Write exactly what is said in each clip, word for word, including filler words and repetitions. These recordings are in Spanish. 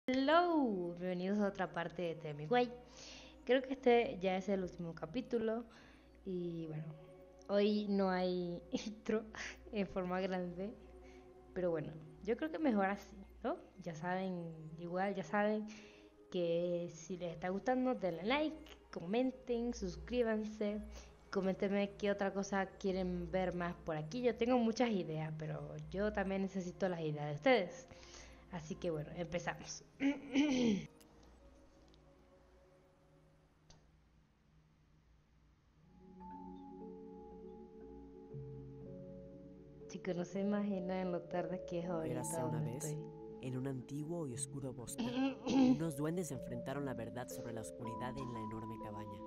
Hello, bienvenidos a otra parte de Tell Me Why. Creo que este ya es el último capítulo y bueno, hoy no hay intro en forma grande, pero bueno, yo creo que mejor así, ¿no? Ya saben, igual ya saben que si les está gustando denle like, comenten, suscríbanse, coméntenme qué otra cosa quieren ver más por aquí. Yo tengo muchas ideas, pero yo también necesito las ideas de ustedes. Así que bueno, empezamos. Chicos, no se imaginan lo tarde que es ahorita Érase una donde vez, estoy. en un antiguo y oscuro bosque, unos duendes enfrentaron la verdad sobre la oscuridad en la enorme cabaña.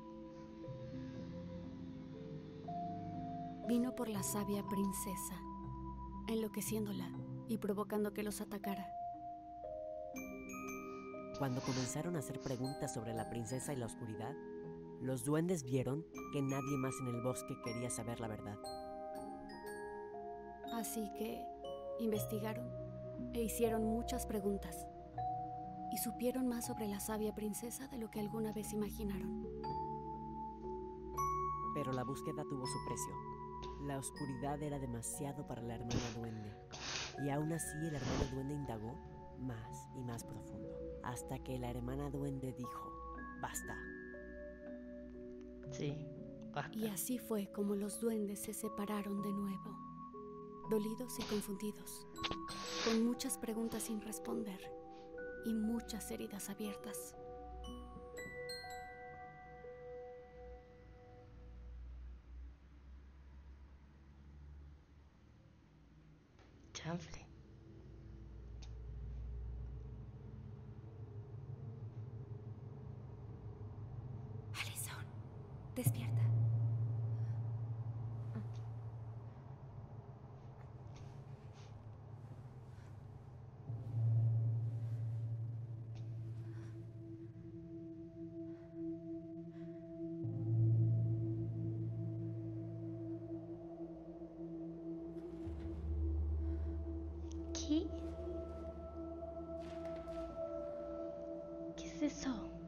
Vino por la sabia princesa, enloqueciéndola y provocando que los atacara. Cuando comenzaron a hacer preguntas sobre la princesa y la oscuridad, los duendes vieron que nadie más en el bosque quería saber la verdad. Así que investigaron e hicieron muchas preguntas y supieron más sobre la sabia princesa de lo que alguna vez imaginaron. Pero la búsqueda tuvo su precio. La oscuridad era demasiado para la hermana duende, y aún así el hermano duende indagó más y más profundo, hasta que la hermana duende dijo, basta. Sí, basta. Y así fue como los duendes se separaron de nuevo, dolidos y confundidos, con muchas preguntas sin responder y muchas heridas abiertas. Chanfle. Alison, despierta. ¿Qué? ¿Qué es eso?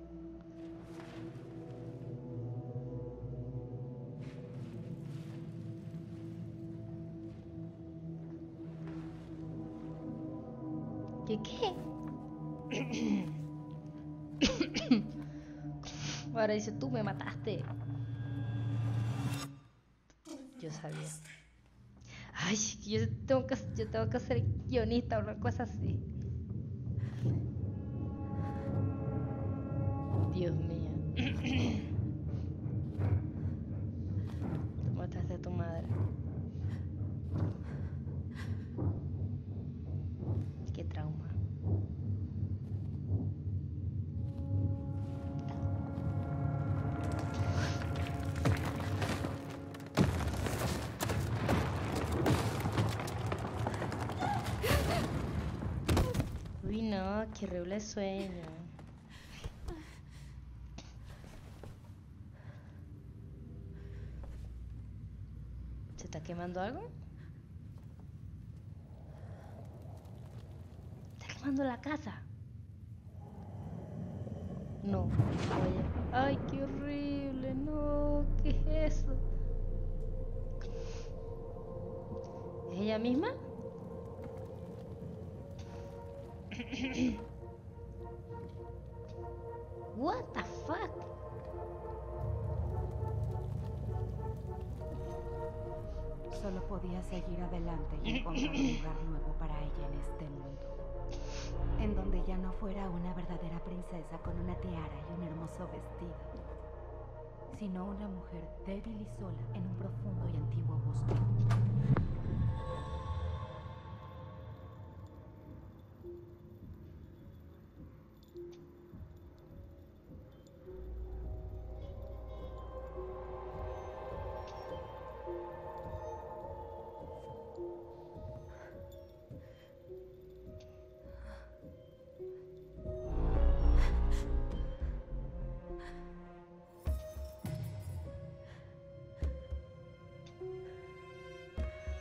¿Qué qué? Ahora dice, tú me mataste. Yo sabía. Ay, yo tengo que, yo tengo que ser guionista o una cosa así. Dios mío. Tú mataste a tu madre. Qué trauma. Uy, no, qué horrible sueño. ¿Se está quemando algo? ¿Está quemando la casa? No, oye. Ay, qué horrible, no, ¿qué es eso? ¿Es ella misma? What the fuck? Solo podía seguir adelante y encontrar un lugar nuevo para ella en este mundo, en donde ya no fuera una verdadera princesa con una tiara y un hermoso vestido, sino una mujer débil y sola en un profundo y antiguo bosque.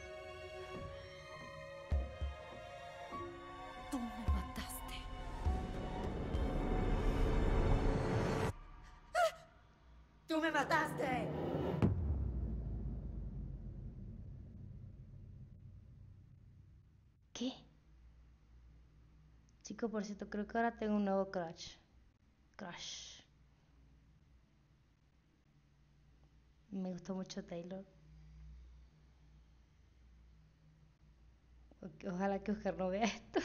Tú me mataste. ¡Tú me mataste! ¿Qué? Chico, por cierto, creo que ahora tengo un nuevo crush. Crush. Me gustó mucho Taylor. O- Ojalá que Oscar no vea esto.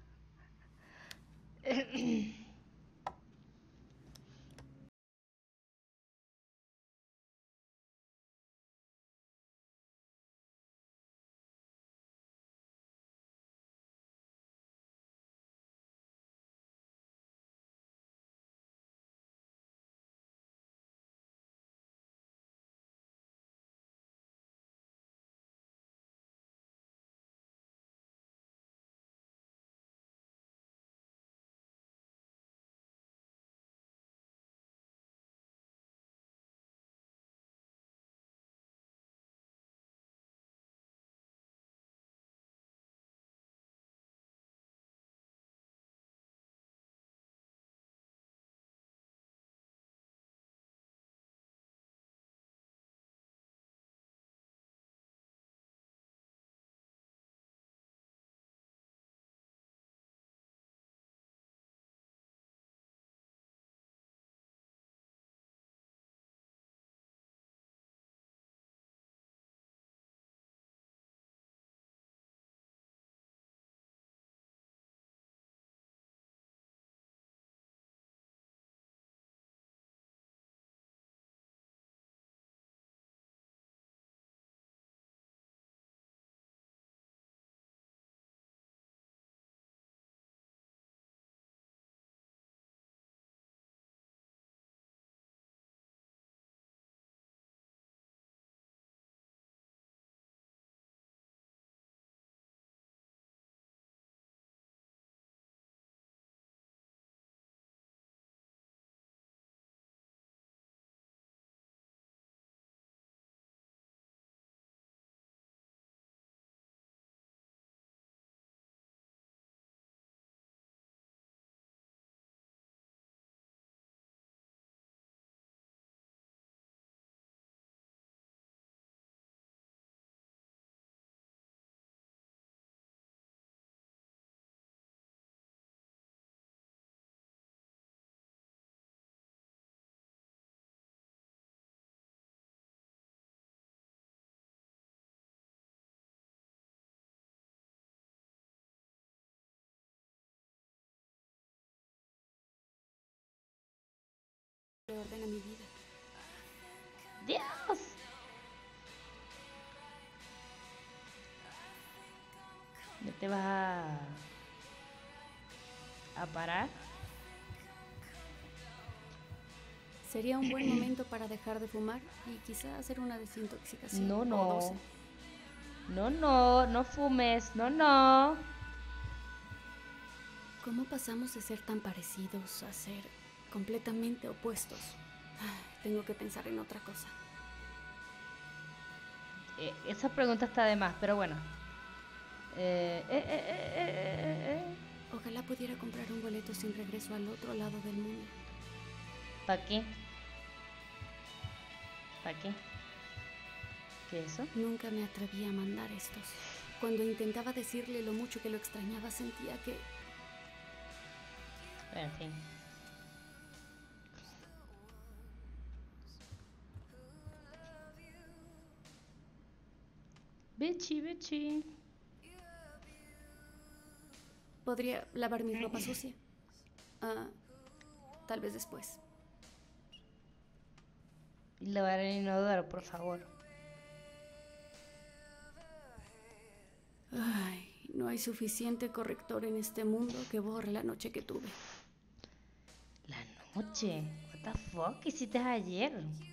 Le ordena mi vida. ¡Dios! ¿No te vas a... a parar? Sería un buen momento para dejar de fumar y quizá hacer una desintoxicación. No, o no. doce. No, no, no fumes. No, no. ¿Cómo pasamos de ser tan parecidos a ser completamente opuestos? Ah, Tengo que pensar en otra cosa. Eh, esa pregunta está de más, pero bueno. Eh, eh, eh, eh, eh, eh, eh. Ojalá pudiera comprar un boleto sin regreso al otro lado del mundo. ¿Para qué? ¿Para qué? ¿Qué es eso? Nunca me atreví a mandar estos. Cuando intentaba decirle lo mucho que lo extrañaba, sentía que Bueno, en fin. Bitchy, bitchy. podría lavar mi ropa sucia. Ah, tal vez después. Y lavar el inodoro, por favor. Ay, no hay suficiente corrector en este mundo que borre la noche que tuve. La noche. What the fuck? ¿Qué hiciste ayer?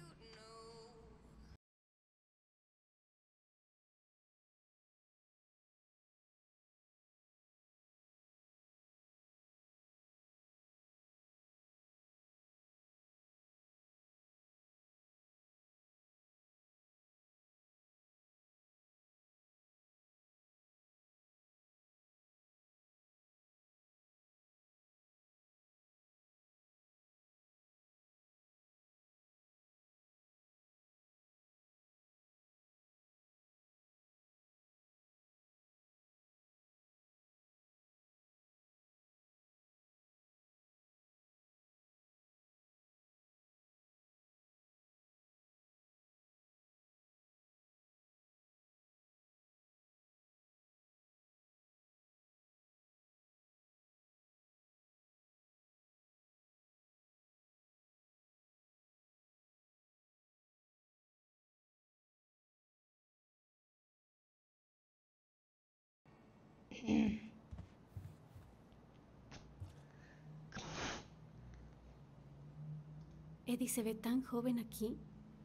Eddie se ve tan joven aquí.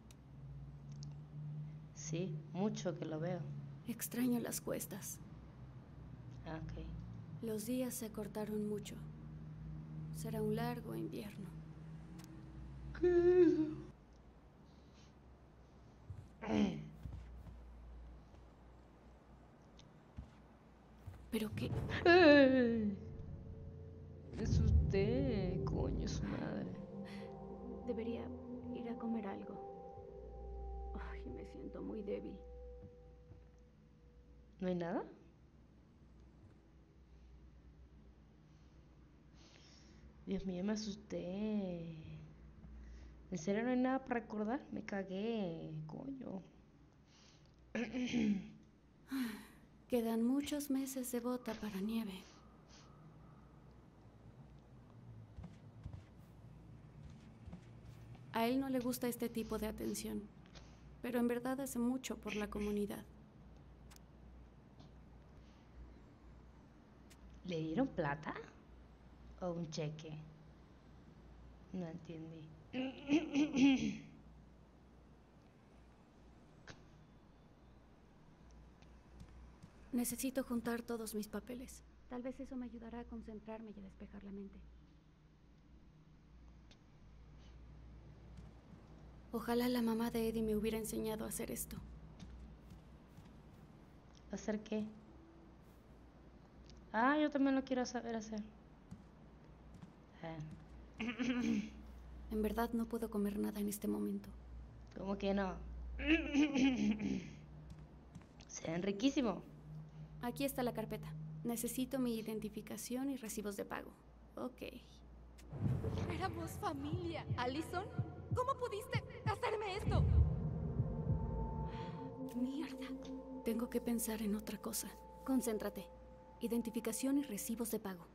Sí, mucho que lo veo. Extraño las cuestas. Ah, ok. Los días se cortaron mucho. Será un largo invierno. ¿Qué es eso? ¿Pero qué? ¡Ay! Me asusté, coño, su madre. Debería ir a comer algo. Ay, me siento muy débil. ¿No hay nada? Dios mío, me asusté. ¿En serio no hay nada para recordar? Me cagué, coño. Quedan muchos meses de bota para nieve. A él no le gusta este tipo de atención, pero en verdad hace mucho por la comunidad. ¿Le dieron plata? ¿O un cheque? No entendí. Necesito juntar todos mis papeles. Tal vez eso me ayudará a concentrarme y a despejar la mente. Ojalá la mamá de Eddie me hubiera enseñado a hacer esto. ¿Hacer qué? Ah, yo también lo quiero saber hacer. Ah. En verdad no puedo comer nada en este momento. ¿Cómo que no? Se ven riquísimo. Aquí está la carpeta. Necesito mi identificación y recibos de pago. Ok. Éramos familia. ¿Allison? ¿Cómo pudiste hacerme esto? Mierda. Tengo que pensar en otra cosa. Concéntrate. Identificación y recibos de pago.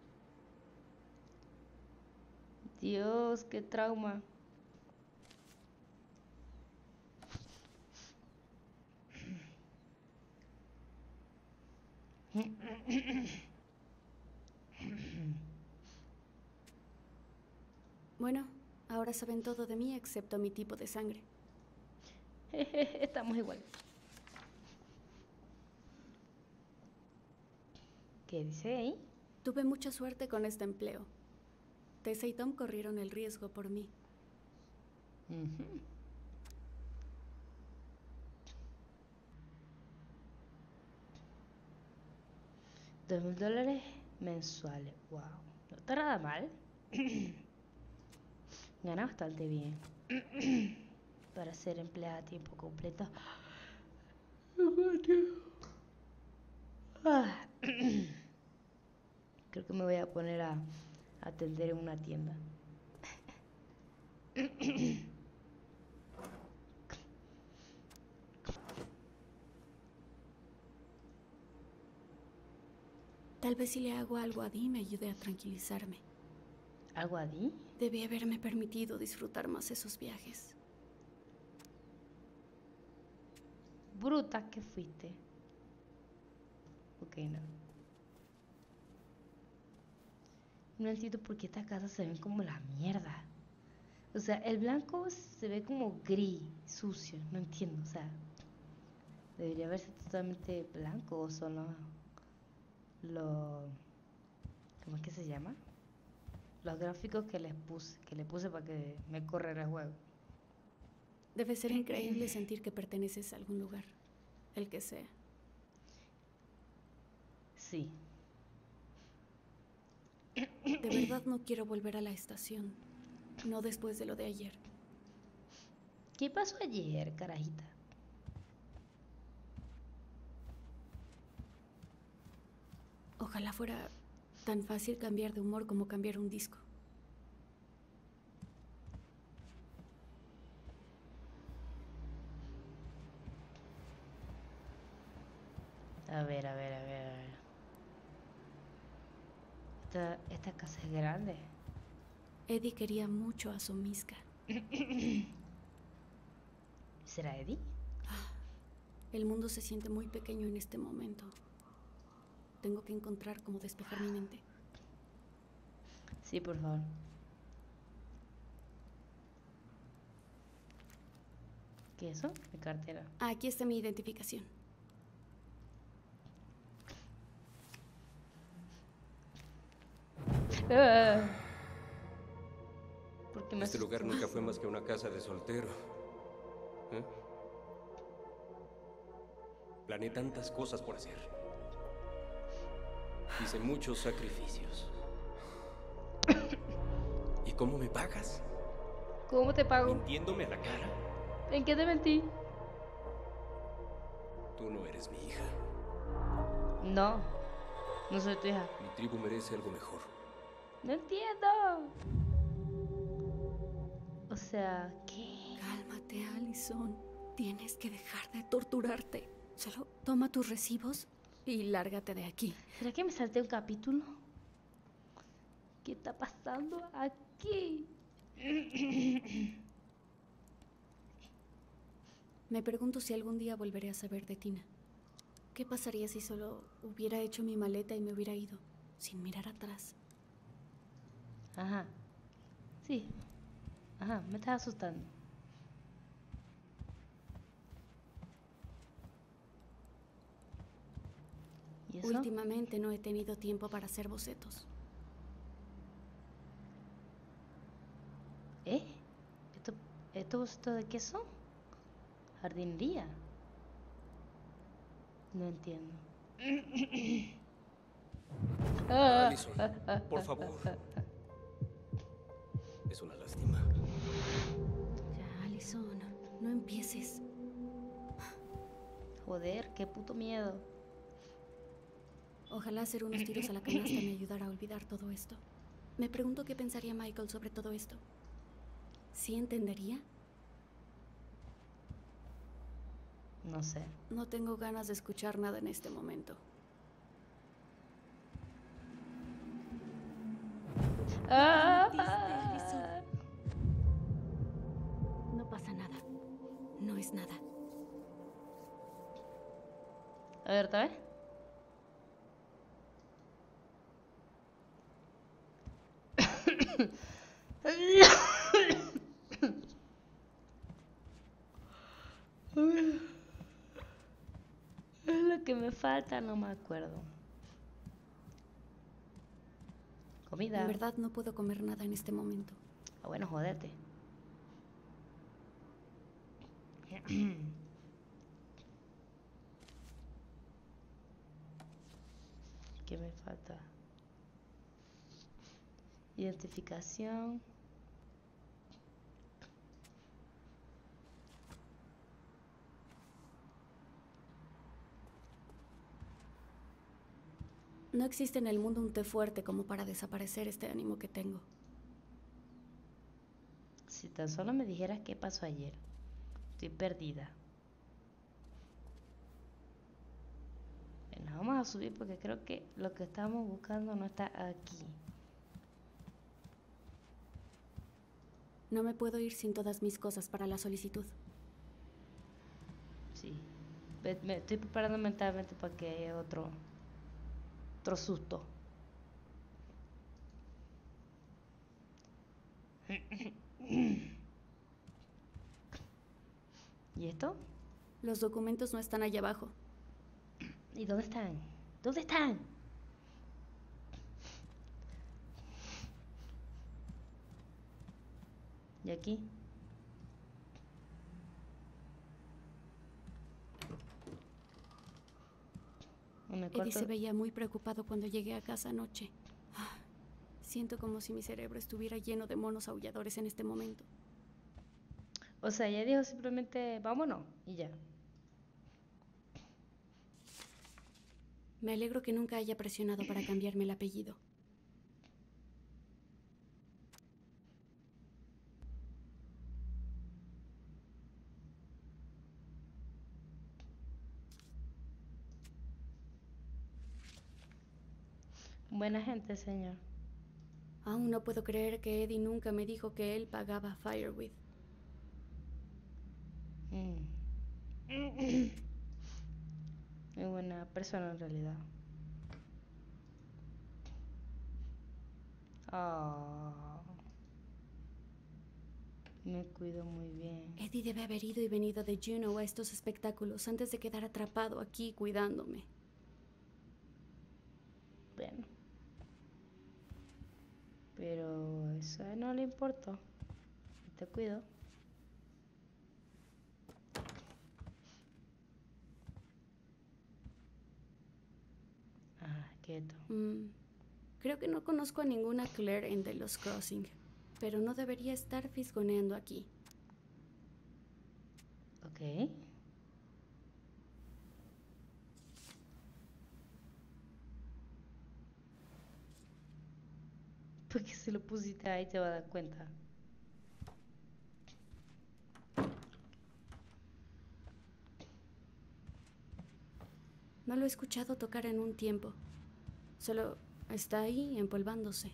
Dios, qué trauma. Bueno, ahora saben todo de mí excepto mi tipo de sangre. Estamos igual. ¿Qué dice ahí? Tuve mucha suerte con este empleo. Tessa y Tom corrieron el riesgo por mí. Uh-huh. Dos mil dólares mensuales. Wow. No está nada mal. Gana bastante bien. Para ser empleada a tiempo completo. Ah. Creo que me voy a poner a atender en una tienda. Tal vez si le hago algo a Dee me ayude a tranquilizarme. ¿Algo a Dee? Debí haberme permitido disfrutar más esos viajes. Bruta que fuiste. Ok, no. No entiendo por qué estas casas se ven como la mierda. O sea, el blanco se ve como gris, sucio. No entiendo, o sea. Debería verse totalmente blanco o solo los... ¿Cómo es que se llama? Los gráficos que les puse, que le puse para que me corriera el juego. Debe ser increíble sentir que perteneces a algún lugar, el que sea. Sí. De verdad no quiero volver a la estación. No después de lo de ayer. ¿Qué pasó ayer, carajita? Ojalá fuera tan fácil cambiar de humor como cambiar un disco. A ver, a ver, a ver, a ver. Esta, esta casa es grande. Eddie quería mucho a su Miska. ¿Será Eddie? El mundo se siente muy pequeño en este momento. Tengo que encontrar cómo despejar mi mente. Sí, por favor. ¿Qué es eso? Mi cartera. Aquí está mi identificación. Ah. ¿Por qué me Este lugar asustó? nunca fue más que una casa de soltero. ¿Eh? Planeé tantas cosas por hacer. Hice muchos sacrificios. ¿Y cómo me pagas? ¿Cómo te pago? ¿Mintiéndome a la cara? ¿En qué te mentí? Tú no eres mi hija. No, no soy tu hija. Mi tribu merece algo mejor. No entiendo. O sea, ¿qué? Cálmate, Allison. Tienes que dejar de torturarte. Solo toma tus recibos y lárgate de aquí. ¿Será que me salté un capítulo? ¿Qué está pasando aquí? Me pregunto si algún día volveré a saber de Tina. ¿Qué pasaría si solo hubiera hecho mi maleta y me hubiera ido, sin mirar atrás? Ajá. Sí. Ajá, me estás asustando. ¿Y eso? Últimamente no he tenido tiempo para hacer bocetos. ¿Eh? ¿Esto, esto bocetos de qué son? Jardinería. No entiendo. Ah, Allison, ah, ah, por ah, favor. ah, ah. Es una lástima. Ya, Allison, no empieces. Joder, qué puto miedo. Ojalá hacer unos tiros a la canasta me ayudara a olvidar todo esto. Me pregunto qué pensaría Michael sobre todo esto. ¿Sí entendería? No sé. No tengo ganas de escuchar nada en este momento. Ah, No pasa nada. No es nada. a ver, otra vez. Es lo que me falta, no me acuerdo. Comida. En verdad no puedo comer nada en este momento. Ah, bueno, jodete. ¿Qué me falta? Identificación. No existe en el mundo un té fuerte como para desaparecer este ánimo que tengo. Si tan solo me dijeras qué pasó ayer. Estoy perdida. Bueno, vamos a subir porque creo que lo que estamos buscando no está aquí. No me puedo ir sin todas mis cosas para la solicitud. Sí. Me, me estoy preparando mentalmente para que haya otro, otro susto. ¿Y esto? Los documentos no están allá abajo. ¿Y dónde están? ¿Dónde están? ¿Y aquí? ¿En el Eddie cuarto? se veía muy preocupado cuando llegué a casa anoche. Ah, siento como si mi cerebro estuviera lleno de monos aulladores en este momento. O sea, ella dijo simplemente vámonos y ya. Me alegro que nunca haya presionado para cambiarme el apellido. Buena gente, señor. Aún no puedo creer que Eddie nunca me dijo que él pagaba Fireweed. Mm. Muy buena persona en realidad. Oh. Me cuido muy bien. Eddie debe haber ido y venido de Juneau a estos espectáculos antes de quedar atrapado aquí cuidándome. Bueno. Pero eso a él no le importó. Te cuido. Ah, quieto. Mm, creo que no conozco a ninguna Claire en The Lost Crossing, pero no debería estar fisgoneando aquí. Ok. Porque si lo pusiste ahí te vas a dar cuenta. No lo he escuchado tocar en un tiempo. Solo está ahí empolvándose.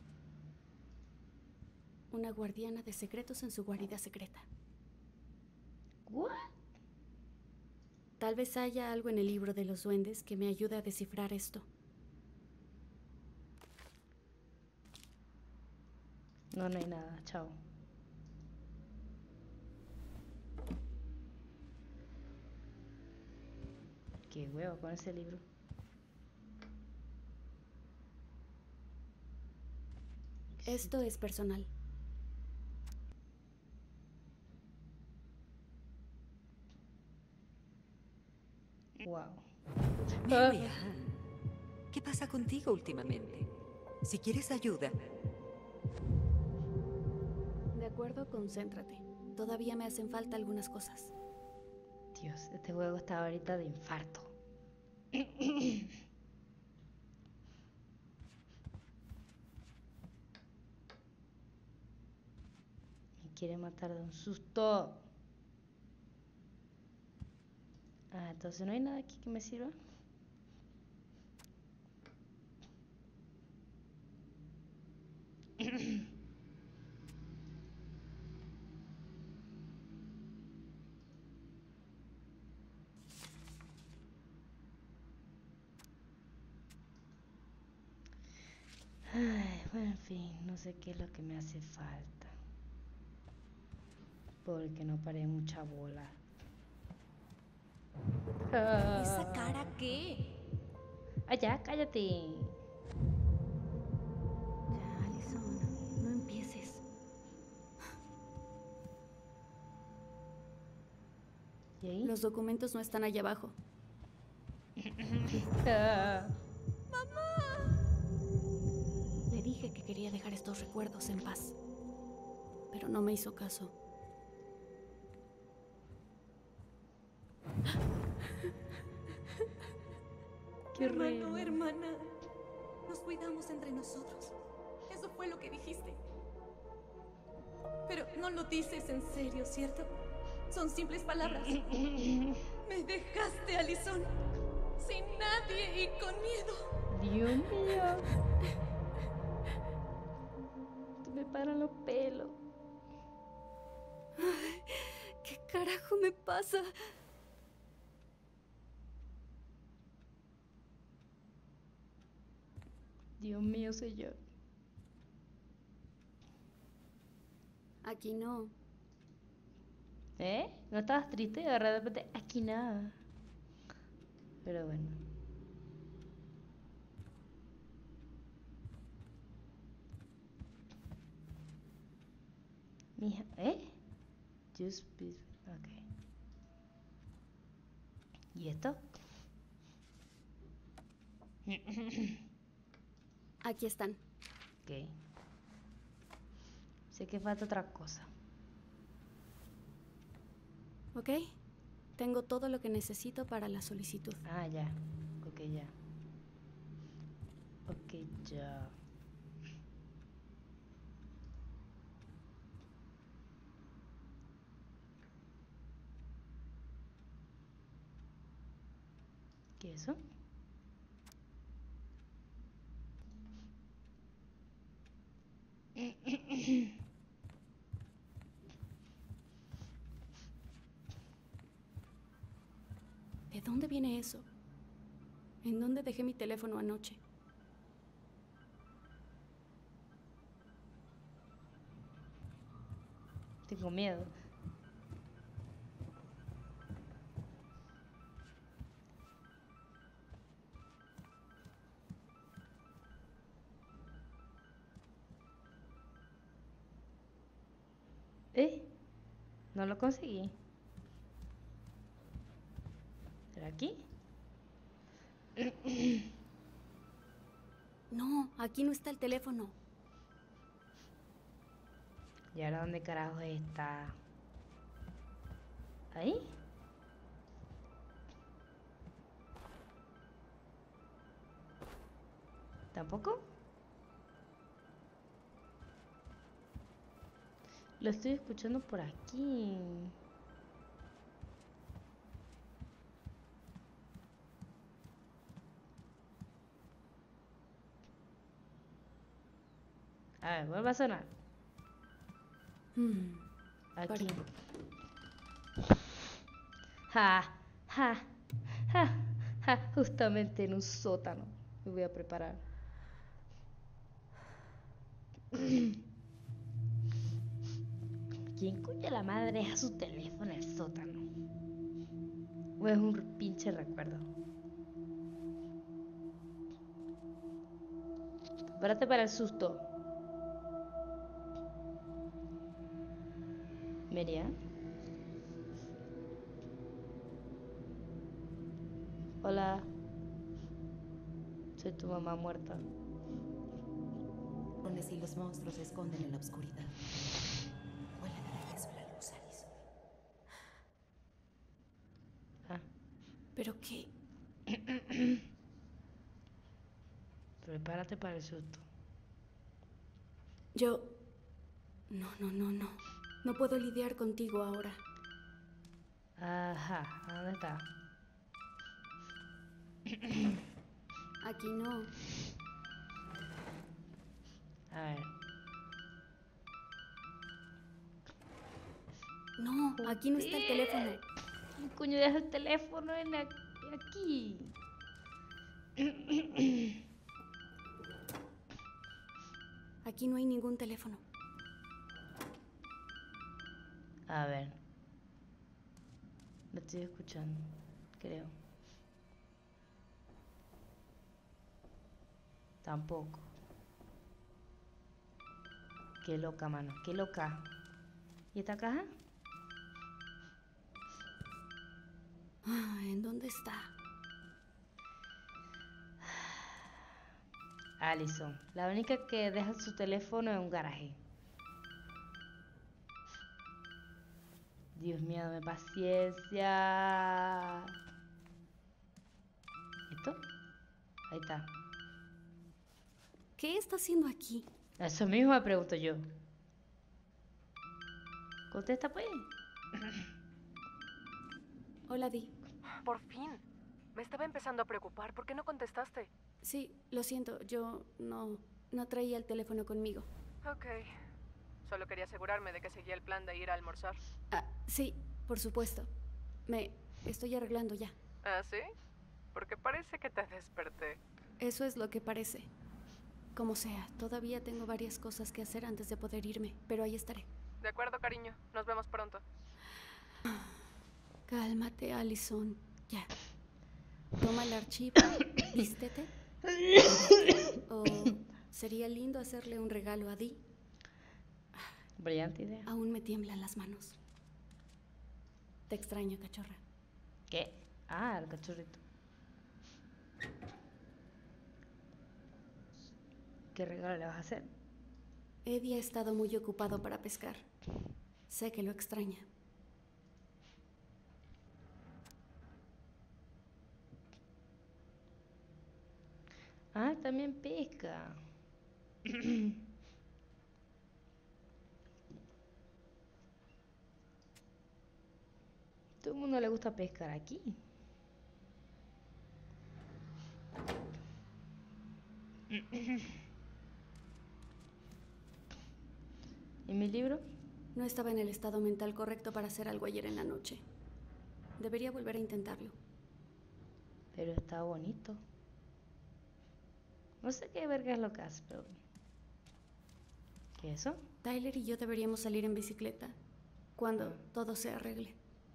Una guardiana de secretos en su guarida secreta. ¿What? Tal vez haya algo en el libro de los duendes que me ayude a descifrar esto. No, no hay nada. Chao. Qué huevo con ese libro. Esto es personal. Wow. Mary Ann, ¿qué pasa contigo últimamente? Si quieres ayuda. De acuerdo, concéntrate. Todavía me hacen falta algunas cosas. Dios, este juego está ahorita de infarto. Me quiere matar de un susto. Ah, entonces no hay nada aquí que me sirva. Ay, bueno, en fin, no sé qué es lo que me hace falta. Porque no paré mucha bola. ¿Esa cara qué? Ah, ya, cállate. Ya, Allison, no empieces. ¿Y ahí? Los documentos no están allá abajo. Ah. Le dije que quería dejar estos recuerdos en paz, pero no me hizo caso. Qué Hermano, horrible. hermana, nos cuidamos entre nosotros. Eso fue lo que dijiste. Pero no lo dices en serio, ¿cierto? Son simples palabras. Me dejaste, Allison, sin nadie y con miedo. Dios mío. Se me paran los pelos. ¿Qué carajo me pasa? Dios mío, señor. Aquí no. ¿Eh? ¿No estabas triste? De repente, aquí nada. Pero bueno. Mija, ¿eh? Just be... Ok. ¿Y esto? Aquí están. Ok. Sé que falta otra cosa. ¿Ok? Tengo todo lo que necesito para la solicitud. Ah, ya. Ok, ya. Ok, ya. ¿Qué es eso? ¿De dónde viene eso? ¿En dónde dejé mi teléfono anoche? Tengo miedo. ¿Eh? No lo conseguí. ¿Será aquí? No, aquí no está el teléfono. ¿Y ahora dónde carajo está? ¿Ahí? ¿Tampoco? Lo estoy escuchando por aquí. A ver, vuelve a sonar. Mm, Aquí. Perdón. Ja, ja, ja, ja. Justamente en un sótano. Me voy a preparar. ¿Quién coño la madre deja su teléfono en el sótano? ¿O es un pinche recuerdo? Prepárate para el susto. Miriam. Hola. Soy tu mamá muerta. Y los monstruos se esconden en la oscuridad. Vuela de regreso a la luz, Alison. Ah, ¿Pero qué? prepárate para el susto. Yo... No, no, no, no. No puedo lidiar contigo ahora. Ajá, ¿a dónde está? Aquí no. A ver. No, aquí no está el teléfono. ¿Quién coño deja el teléfono en la- aquí? Aquí no hay ningún teléfono. A ver. Lo estoy escuchando, creo. Tampoco. Qué loca, mano. Qué loca. ¿Y esta caja? Ah, ¿en dónde está? Alison. La única que deja su teléfono en un garaje. Dios mío, dame paciencia. ¿Esto? Ahí está. ¿Qué está haciendo aquí? Eso mismo me pregunto yo. Contesta pues. Hola, Di. Por fin. Me estaba empezando a preocupar. ¿Por qué no contestaste? Sí, lo siento, yo no, no traía el teléfono conmigo. Ok. Solo quería asegurarme de que seguía el plan de ir a almorzar. Ah, sí, por supuesto. Me estoy arreglando ya. ¿Ah, sí? Porque parece que te desperté. Eso es lo que parece. Como sea, todavía tengo varias cosas que hacer antes de poder irme, pero ahí estaré. De acuerdo, cariño. Nos vemos pronto. Cálmate, Alison. Ya. Toma el archivo, vístete. O sería lindo hacerle un regalo a Di. Brillante idea. Aún me tiemblan las manos. Te extraño, cachorra. ¿Qué? Ah, el cachorrito. ¿Qué regalo le vas a hacer? Eddie ha estado muy ocupado para pescar. Sé que lo extraña. Ah, también pesca. Todo el mundo le gusta pescar aquí. ¿Y mi libro? No estaba en el estado mental correcto para hacer algo ayer en la noche. Debería volver a intentarlo. Pero está bonito. No sé qué verga es lo que hace, pero... ¿Qué es eso? Tyler y yo deberíamos salir en bicicleta. cuando todo se arregle.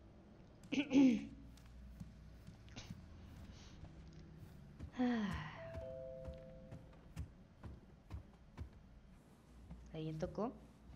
¿Alguien tocó?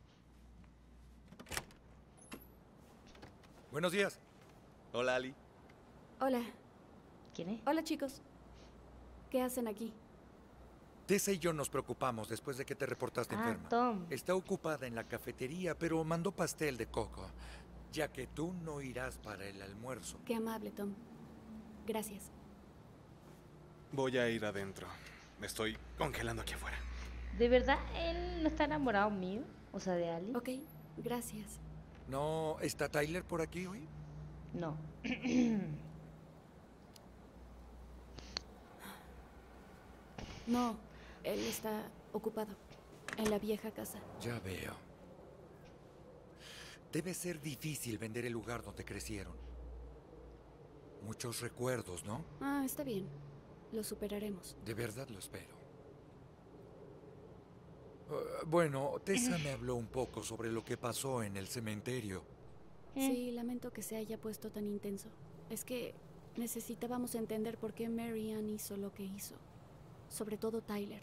Buenos días. Hola, Ali. Hola. ¿Quién es? Hola, chicos. ¿Qué hacen aquí? Tessa y yo nos preocupamos después de que te reportaste Ah, enferma. Tom. Está ocupada en la cafetería, pero mandó pastel de coco, ya que tú no irás para el almuerzo. Qué amable, Tom. Gracias. Voy a ir adentro. Me estoy congelando aquí afuera. ¿De verdad él no está enamorado mío? O sea, de Ali. Ok, gracias. ¿No está Tyler por aquí hoy? No. No, él está ocupado en la vieja casa. Ya veo. Debe ser difícil vender el lugar donde crecieron. Muchos recuerdos, ¿no? Ah, está bien. Lo superaremos. De verdad lo espero. Uh, bueno, Tessa me habló un poco sobre lo que pasó en el cementerio. Sí, lamento que se haya puesto tan intenso. Es que necesitábamos entender por qué Mary Ann hizo lo que hizo. Sobre todo Tyler.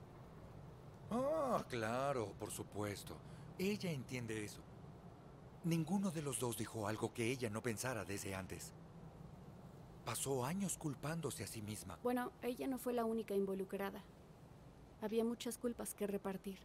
Ah, claro, por supuesto. Ella entiende eso. Ninguno de los dos dijo algo que ella no pensara desde antes. Pasó años culpándose a sí misma. Bueno, ella no fue la única involucrada. Había muchas culpas que repartir.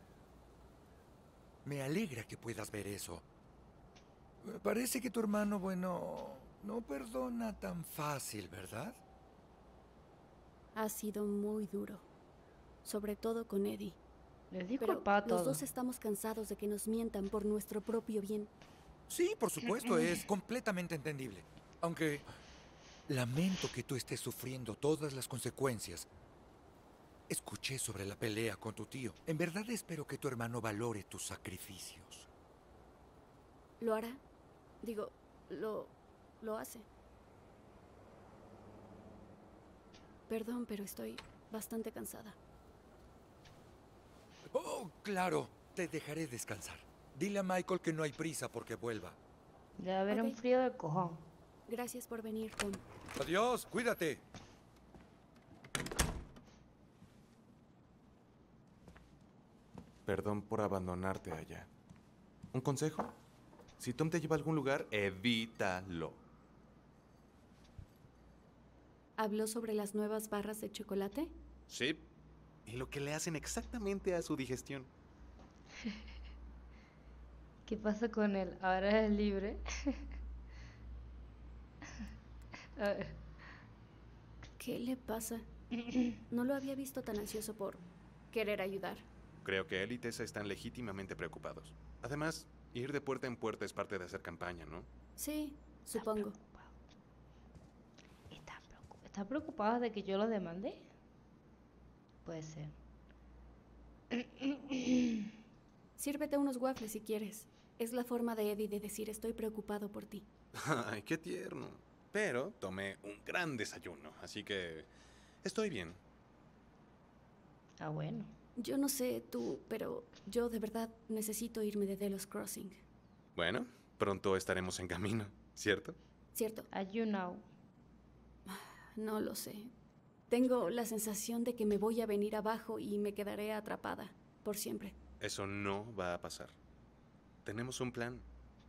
Me alegra que puedas ver eso. Parece que tu hermano, bueno, no perdona tan fácil, ¿verdad? Ha sido muy duro. Sobre todo con Eddie. Les Pero disculpa a los todos. dos estamos cansados de que nos mientan por nuestro propio bien. Sí, por supuesto, es completamente entendible. Aunque lamento que tú estés sufriendo todas las consecuencias. Escuché sobre la pelea con tu tío. En verdad espero que tu hermano valore tus sacrificios. ¿Lo hará? Digo, lo... lo hace. Perdón, pero estoy bastante cansada. Oh, claro. Te dejaré descansar. Dile a Michael que no hay prisa porque vuelva. Debe haber un Ok. frío de cojón. Gracias por venir, Tom. Adiós, cuídate. Perdón por abandonarte allá. ¿Un consejo? Si Tom te lleva a algún lugar, evítalo. ¿Habló sobre las nuevas barras de chocolate? Sí. Y lo que le hacen exactamente a su digestión. ¿Qué pasa con él? ¿Ahora es libre? A ver. ¿Qué le pasa? No lo había visto tan ansioso por querer ayudar. Creo que él y Tessa están legítimamente preocupados. Además, ir de puerta en puerta es parte de hacer campaña, ¿no? Sí, supongo. ¿Está preocup- ¿Está preocupado de que yo lo demande? Puede ser. Sírvete unos waffles si quieres. Es la forma de Eddie de decir estoy preocupado por ti. Ay, qué tierno. Pero tomé un gran desayuno, así que estoy bien. Ah, bueno. Yo no sé tú, pero yo de verdad necesito irme de Delos Crossing. Bueno, pronto estaremos en camino, ¿cierto? ¿Cierto? As you know. No lo sé. Tengo la sensación de que me voy a venir abajo y me quedaré atrapada por siempre. Eso no va a pasar. Tenemos un plan.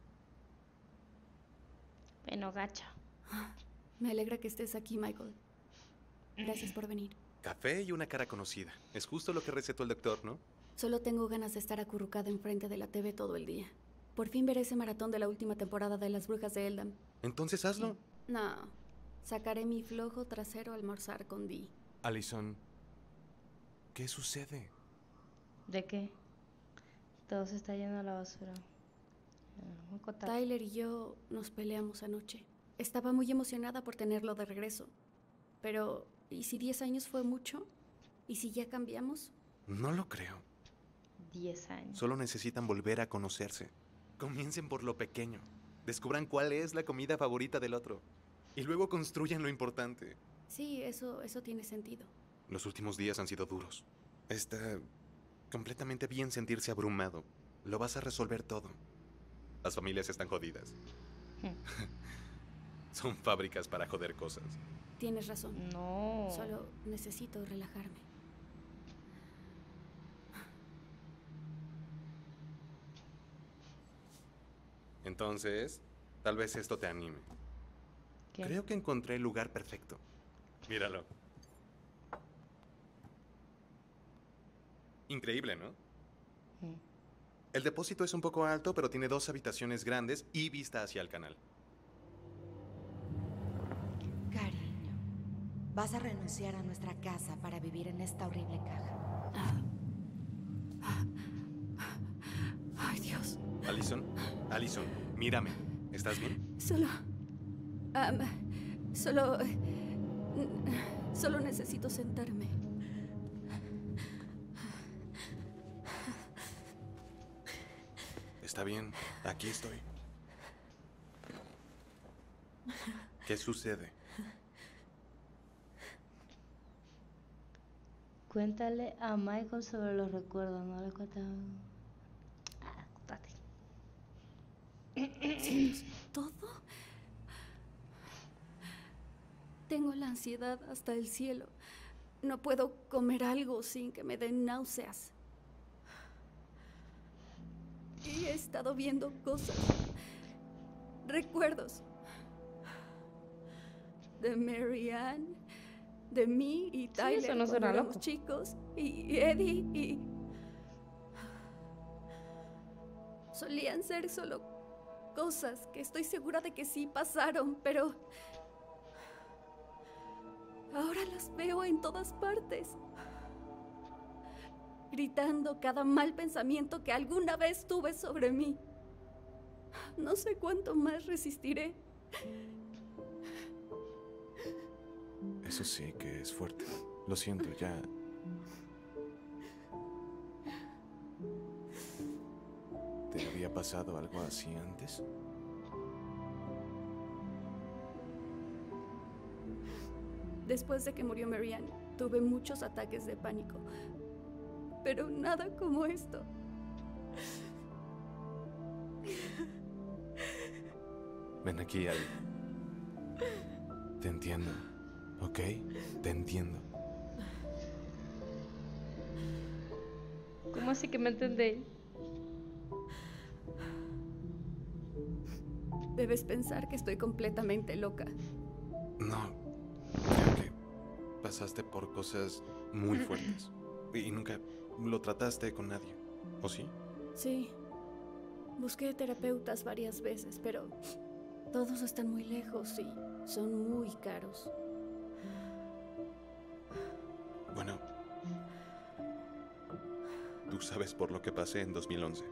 Bueno, gacha. Me alegra que estés aquí, Michael. Gracias por venir. Café y una cara conocida. Es justo lo que recetó el doctor, ¿no? Solo tengo ganas de estar acurrucada enfrente de la T V todo el día. Por fin veré ese maratón de la última temporada de Las Brujas de Eldam. Entonces hazlo. No, sacaré mi flojo trasero a almorzar con Dee. Allison, ¿qué sucede? ¿De qué? Todo se está yendo a la basura. Ah, vamos a contar. Tyler y yo nos peleamos anoche. Estaba muy emocionada por tenerlo de regreso. Pero, ¿y si diez años fue mucho? ¿Y si ya cambiamos? No lo creo. Diez años. Solo necesitan volver a conocerse. Comiencen por lo pequeño. Descubran cuál es la comida favorita del otro. Y luego construyan lo importante. Sí, eso, eso tiene sentido. Los últimos días han sido duros. Está completamente bien sentirse abrumado. Lo vas a resolver todo. Las familias están jodidas. Son fábricas para joder cosas. Tienes razón. No. Solo necesito relajarme. Entonces, tal vez esto te anime. ¿Qué? Creo que encontré el lugar perfecto. Míralo. Increíble, ¿no? Mm. El depósito es un poco alto, pero tiene dos habitaciones grandes y vista hacia el canal. Cariño, vas a renunciar a nuestra casa para vivir en esta horrible caja. Ay, Dios. Allison, Allison, mírame. ¿Estás bien? Solo... am, solo... Solo necesito sentarme. Está bien, aquí estoy. ¿Qué sucede? Cuéntale a Michael sobre los recuerdos, no le cuentas. Ah, contate. ¿Cielos? ¿Todo? Tengo la ansiedad hasta el cielo. No puedo comer algo sin que me den náuseas. Y he estado viendo cosas, recuerdos de Mary Ann, de mí y Tyler eso no cuando suena éramos loco. chicos, y Eddie, y... Solían ser solo cosas que estoy segura de que sí pasaron, pero... ahora las veo en todas partes. Gritando cada mal pensamiento que alguna vez tuve sobre mí. No sé cuánto más resistiré. Eso sí que es fuerte. Lo siento, ya... ¿Te había pasado algo así antes? Después de que murió Mary Ann, tuve muchos ataques de pánico. Pero nada como esto. Ven aquí, Ali. Te entiendo, ¿ok? Te entiendo. ¿Cómo así que me entendéis? Debes pensar que estoy completamente loca. No, creo que pasaste por cosas muy fuertes. Y nunca lo trataste con nadie, ¿o sí? Sí. Busqué terapeutas varias veces, pero todos están muy lejos y son muy caros. Bueno, tú sabes por lo que pasé en dos mil once.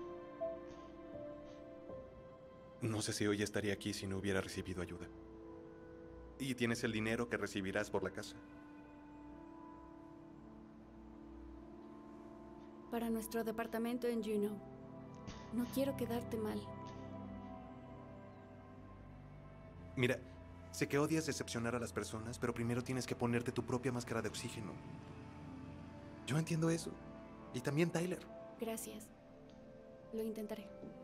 No sé si hoy estaría aquí si no hubiera recibido ayuda. Y tienes el dinero que recibirás por la casa. Para nuestro departamento en Juneau. No quiero quedarte mal. Mira, sé que odias decepcionar a las personas, pero primero tienes que ponerte tu propia máscara de oxígeno. Yo entiendo eso. Y también Tyler. Gracias. Lo intentaré.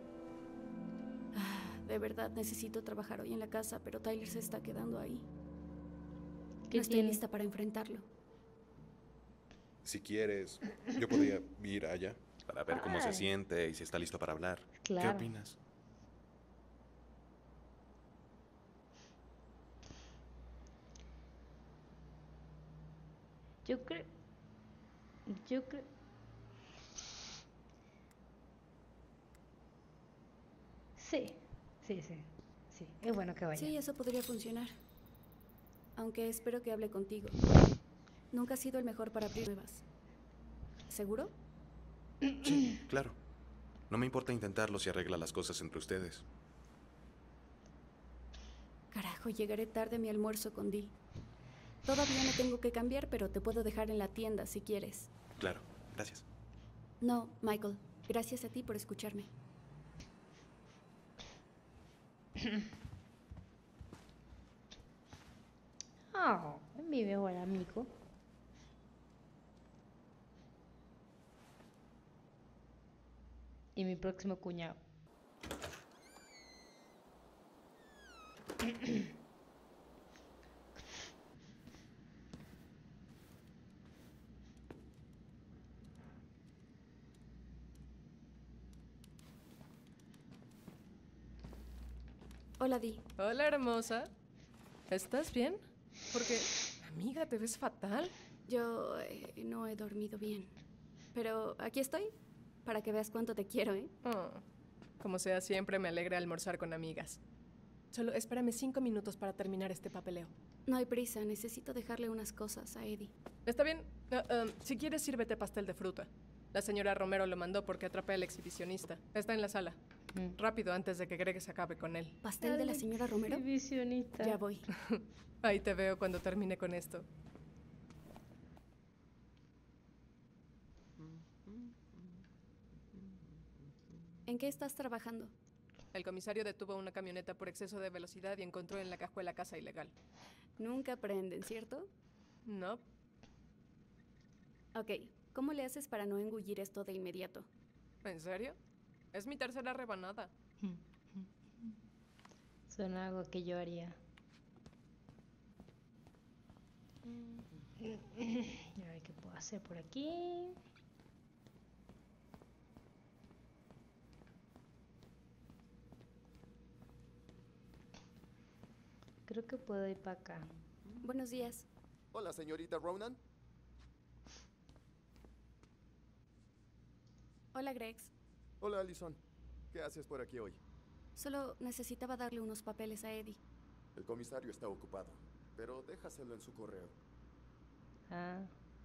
Ah, de verdad necesito trabajar hoy en la casa, pero Tyler se está quedando ahí. ¿Qué No estoy tiene? lista para enfrentarlo. Si quieres, yo podría ir allá para ver cómo se Ay. siente y si está listo para hablar. ¿Qué Claro. opinas? Yo creo. Yo creo. Sí, sí, sí. Sí, es bueno que vaya. Sí, eso podría funcionar. Aunque espero que hable contigo. Nunca has sido el mejor para abrir nuevas. ¿Seguro? Sí, claro. No me importa intentarlo si arregla las cosas entre ustedes. Carajo, llegaré tarde a mi almuerzo con Dee. Todavía me tengo que cambiar, pero te puedo dejar en la tienda si quieres. Claro, gracias. No, Michael. Gracias a ti por escucharme. Oh, mi mejor amigo. Y mi próximo cuñado. Hola, Di. Hola, hermosa. ¿Estás bien? Porque, amiga, te ves fatal. Yo eh, no he dormido bien. Pero aquí estoy, para que veas cuánto te quiero, ¿eh? Oh, como sea, siempre me alegra almorzar con amigas. Solo espérame cinco minutos para terminar este papeleo. No hay prisa, necesito dejarle unas cosas a Eddie. Está bien. Uh, um, si quieres, sírvete pastel de fruta. La señora Romero lo mandó porque atrapé al exhibicionista. Está en la sala. Mm. Rápido, antes de que Greg se acabe con él. ¿Pastel de la señora Romero? Exhibicionista. Ya voy. Ahí te veo cuando termine con esto. ¿En qué estás trabajando? El comisario detuvo una camioneta por exceso de velocidad y encontró en la cajuela casa ilegal. Nunca aprenden, ¿cierto? No. Ok, ¿cómo le haces para no engullir esto de inmediato? ¿En serio? Es mi tercera rebanada. Suena algo que yo haría. A ver qué puedo hacer por aquí. Creo que puedo ir para acá. Buenos días. Hola, señorita Ronan. Hola, Gregs. Hola, Allison. ¿Qué haces por aquí hoy? Solo necesitaba darle unos papeles a Eddie. El comisario está ocupado, pero déjaselo en su correo. Ah.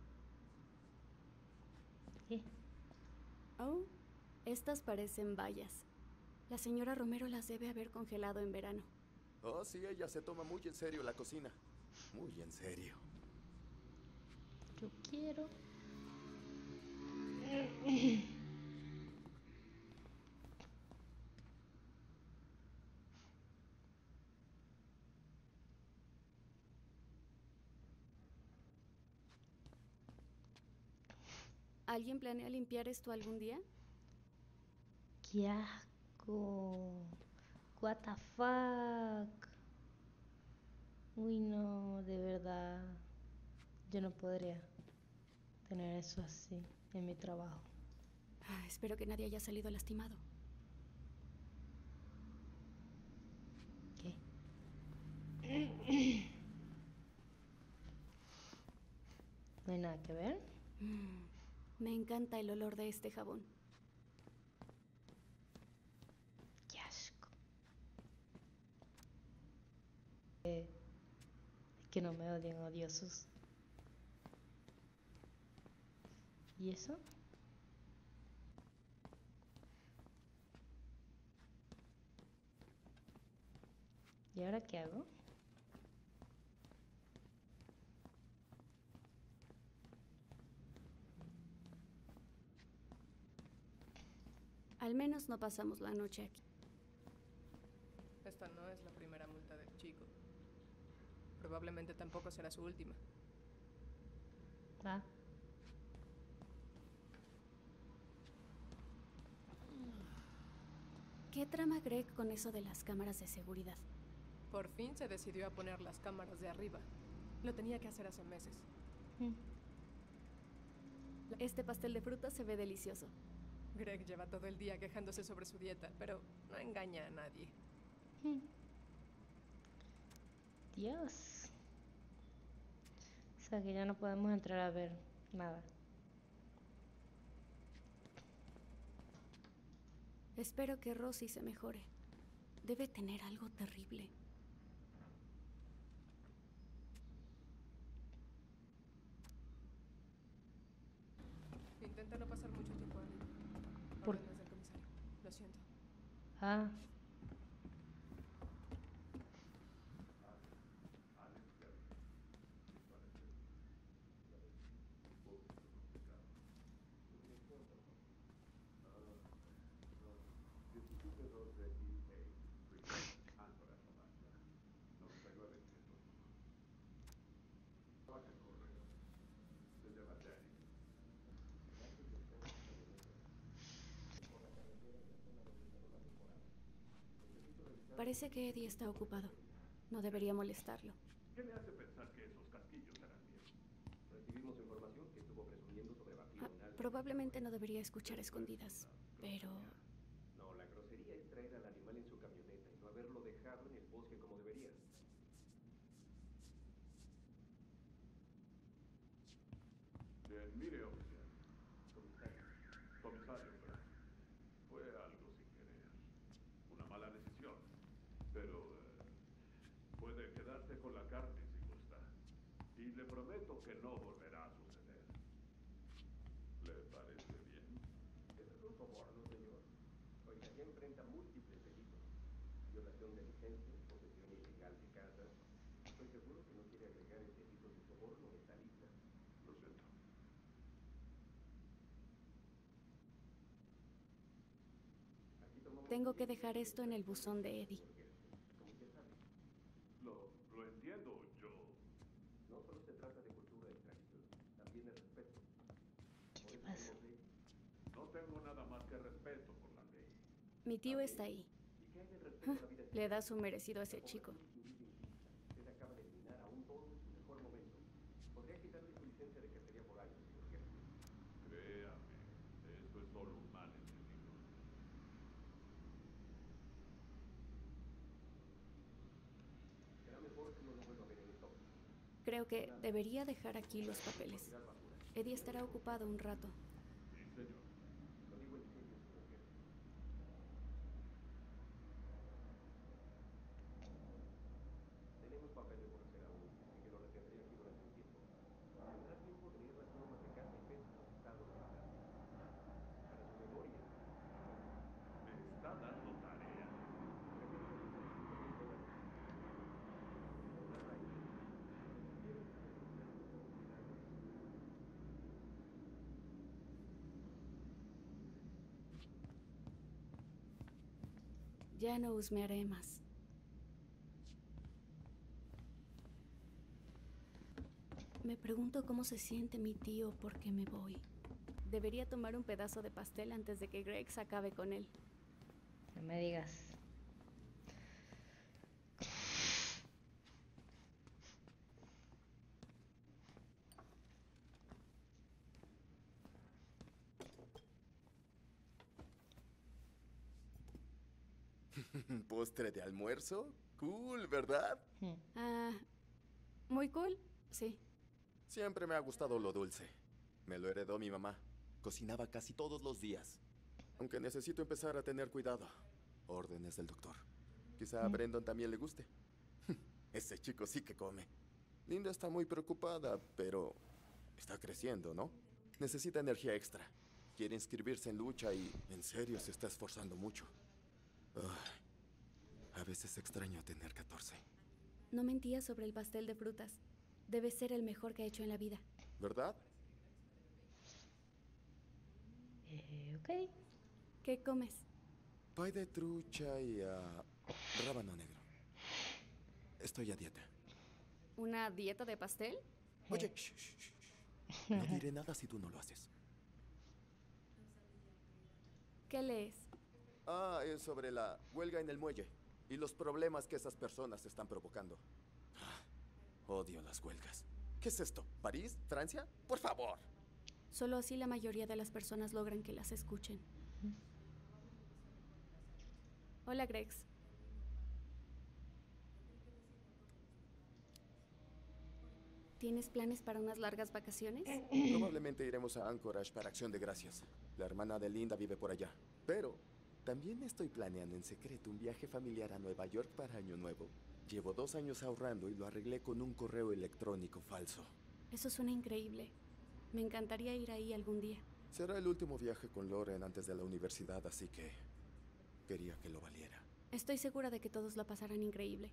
¿Qué? Oh, estas parecen bayas. La señora Romero las debe haber congelado en verano. Oh, sí, ella se toma muy en serio la cocina. Muy en serio. Yo quiero. ¿Alguien planea limpiar esto algún día? ¡Qué asco! What the fuck. Uy, no, de verdad. Yo no podría tener eso así en mi trabajo. Ah, espero que nadie haya salido lastimado. ¿Qué? ¿No hay nada que ver? Mm, me encanta el olor de este jabón. ¡Qué asco! Eh, que no me odien odiosos. ¿Y eso? ¿Y ahora qué hago? Al menos no pasamos la noche aquí. Esta no es la primera multa del chico. Probablemente tampoco será su última. Ah. ¿Qué trama Greg con eso de las cámaras de seguridad? Por fin se decidió a poner las cámaras de arriba. Lo tenía que hacer hace meses. Mm. Este pastel de fruta se ve delicioso. Greg lleva todo el día quejándose sobre su dieta, pero no engaña a nadie. Mm. Dios. O sea que ya no podemos entrar a ver nada. Espero que Rosie se mejore. Debe tener algo terrible. Intenta no pasar mucho tiempo ahí. Por... Órdenes del comisario. Lo siento. Ah. Parece que Eddie está ocupado. No debería molestarlo. ¿Qué le hace pensar que esos casquillos harán bien? Recibimos información que estuvo presumiendo sobre vacío Ah, en algo. probablemente no debería escuchar a escondidas, pero... No, la grosería es traer al animal en su camioneta y no haberlo dejado en el bosque como debería. Bien, mire, oficial. Comisario. Comisario, Frank. Fue algo sin querer. Una mala decisión. Pero eh, puede quedarse con la carne si gusta. Y le prometo que no volverá a suceder. ¿Le parece bien? Eso es un soborno, señor. Oiga, ya enfrenta múltiples delitos. Violación de licencia, posesión ilegal de casa. Estoy seguro que no quiere agregar el delito de soborno a esta lista. Lo siento. tengo que dejar esto en el buzón de Eddie. Lo, lo entiendo yo. No solo se trata de cultura y tradición, también de respeto. ¿Qué pasa? No tengo nada más que respeto por la ley. Mi tío está ahí. ¿Y qué hay del respeto a la vida? Le da su merecido a ese chico. Usted acaba de eliminar a un todo en su mejor momento. Podría quitarle su licencia de cacería por años, señor jefe. Créame, eso es solo un mal entendido. Será mejor que no lo vuelva a ver en esto. Creo que debería dejar aquí los papeles. Eddie estará ocupado un rato. Sí, señor. Lo digo en serio, señor jefe. Tenemos papeles por hacer aún, así que lo retendré aquí durante un tiempo. Tendrá tiempo de leer las normas de caza y pesca del estado de Nevada. Para su memoria. Me está dando tarea. Ya no husmearé más. Me pregunto cómo se siente mi tío porque me voy. Debería tomar un pedazo de pastel antes de que Greg se acabe con él. No me digas. ¿Postre de almuerzo? Cool, ¿verdad? Ah, muy cool, sí. Siempre me ha gustado lo dulce. Me lo heredó mi mamá. Cocinaba casi todos los días. Aunque necesito empezar a tener cuidado. Órdenes del doctor. Quizá a Brendan también le guste. Ese chico sí que come. Linda está muy preocupada, pero está creciendo, ¿no? Necesita energía extra. Quiere inscribirse en lucha y en serio se está esforzando mucho. Ah, a veces extraño tener catorce. No mentía sobre el pastel de frutas. Debe ser el mejor que ha hecho en la vida. ¿Verdad? Eh, ok. ¿Qué comes? Pay de trucha y ah, rábano negro. Estoy a dieta. ¿Una dieta de pastel? Oye, shh, shh, shh. No diré nada si tú no lo haces. ¿Qué lees? Ah, es sobre la huelga en el muelle y los problemas que esas personas están provocando. Ah, odio las huelgas. ¿Qué es esto? ¿París? ¿Francia? ¡Por favor! Solo así la mayoría de las personas logran que las escuchen. Hola, Grex. ¿Tienes planes para unas largas vacaciones? Probablemente iremos a Anchorage para Acción de Gracias. La hermana de Linda vive por allá. Pero también estoy planeando en secreto un viaje familiar a Nueva York para Año Nuevo. Llevo dos años ahorrando y lo arreglé con un correo electrónico falso. Eso suena increíble. Me encantaría ir ahí algún día. Será el último viaje con Lauren antes de la universidad, así que quería que lo valiera. Estoy segura de que todos lo pasarán increíble.